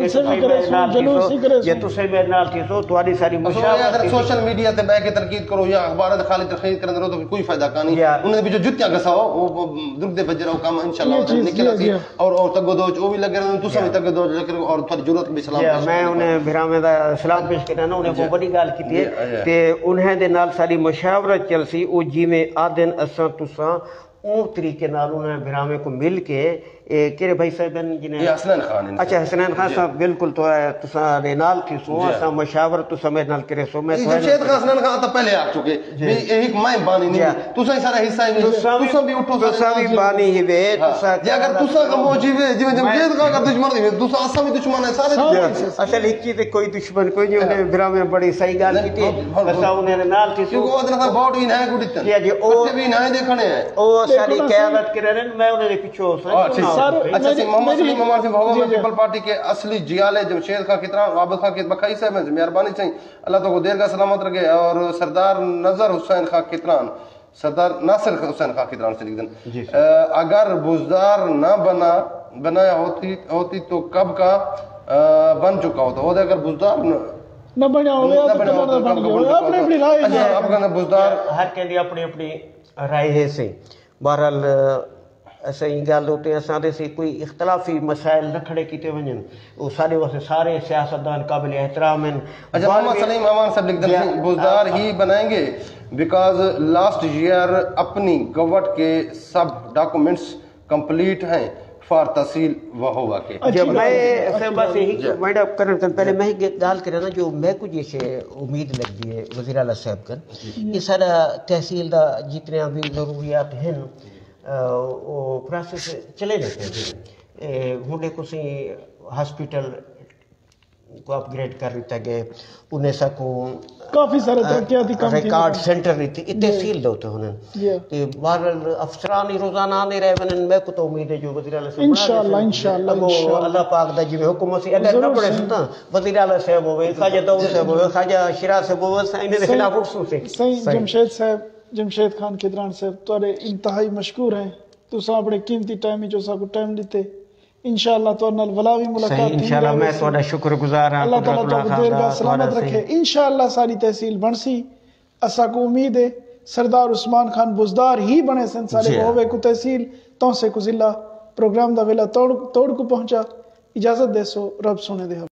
یا تو سے میں نال تھی سو تواڈی ساری مشاورت اگر سوشل میڈیا تے بیٹھ کے تنقید کرو یا اخبار تے خالی تنقید کرن رہو تو کوئی فائدہ کا نہیں انہاں دے وچ جُتیاں گساؤ وہ درد دے بجرا کام انشاءاللہ نکل سی اور اور تگو دو او بھی لگے رہن تو سب تگو دو اور تھوڑی ضرورت بھی سلام میں انہیں بھراویں دا سلام پیش کرنا نا انہیں بہت بڑی گل کیتی ہے تے انہیں دے نال ساری مشاورت چل سی او جویں آدن اساں تساں او طریقے نال انہیں بھراویں کو مل کے کہڑے بھائی صاحب جنہیں حسنین خان اچھا حسنین خان صاحب بالکل تو تساں دے نال تھی سو اساں مشاورت تساں میرے نال کرے سو میں جمشید خان حسنین خان تو پہلے آ چکے بھی ایک مائیں بانی نہیں تساں سارا حصہ ہے تساں بھی اٹھو تساں بھی بانی ہی وے تساں جے اگر تساں کمو جیوے جویں جمشید خان کا دشمن ہے تساں اساں بھی دشمن ہے سارے اصل ایک چیز کوئی دشمن کوئی نہیں انہیں بھراویں بڑی صحیح گل کیتی اساں انہیں نال تھی سو کیونکہ وہ دن بہت بھی نہ گڈتن جی او بھی نہ دیکھنے ہیں او ساری قیادت کرے رہن میں انہیں دے پیچھے اچھا محمد سلیم عمر سے بہو میں پیپل پارٹی کے اصلی جیالے جمشید خان کتران عابد خان کی بکھائی صاحب ہیں مہربانی چاہیے اللہ تو کو دیر کا سلامت رکھے اور سردار نظر حسین خان کتران سردار ناصر حسین خان کتران سے لکھ دیں اگر بزدار نہ بنا بنایا ہوتی ہوتی تو کب کا بن چکا ہوتا وہ اگر بزدار نہ بنا ہوا تو بن گیا اپنی اپنی رائے ہے اب بزدار ہر کے لیے اپنی اپنی رائے ہے سے بہرحال ایسا ہی گل ہوتے ہیں اساں دے سے کوئی اختلافی مسائل نہ کھڑے کیتے ونجن وہ سارے واسطے سارے سیاستدان قابل احترام ہیں اچھا محمد سلیم امان صاحب لکھ دیں بزدار ہی بنائیں گے بیکاز لاسٹ ایئر اپنی گورنمنٹ کے سب ڈاکومنٹس کمپلیٹ ہیں فار تحصیل وہ ہوا کے جب میں بس یہی وائنڈ اپ کرنے پہلے میں ہی گال کرے نا جو میں کچھ یہ امید لگ دی ہے وزیر اعلیٰ صاحب کر یہ سارا تحصیل دا جتنے بھی ضروریات ہیں وہ پروسیس چلے رہتے ہیں ہوں کو سی ہاسپیٹل کو اپ گریڈ کر دیتا گئے انہیں سا کو کافی سارے ترقیاتی کام ریکارڈ سینٹر رہتی یہ تحصیل دوتے ہونے کہ بہرحال افسرانی روزانہ آنے رہے ونن میں کو تو امید ہے جو وزیر اعلیٰ صاحب انشاءاللہ انشاءاللہ اللہ پاک دا جو حکم سی اگر نہ پڑے سنتا وزیر اعلیٰ صاحب ہوئے خواجہ داؤد صاحب ہوئے خواجہ شیراز صاحب ہوئے انہیں دے خلاف اٹھسوں سے صحیح جمشید صاحب جمشید خان کدران صاحب تھوڑے انتہائی مشکور ہیں تو سا اپنے قیمتی ٹائم جو سا کو ٹائم دیتے انشاءاللہ تو نال ولا بھی ملاقات انشاءاللہ میں تھوڑا شکر گزار ہاں اللہ تعالیٰ تو دیر کا سلامت رکھے انشاءاللہ ساری تحصیل بنسی اسا کو امید ہے سردار عثمان خان بزدار ہی بنے سن سارے ہوئے کو تحصیل تو سے کو ضلع پروگرام دا ویلا توڑ توڑ کو پہنچا اجازت دے سو رب سونے دے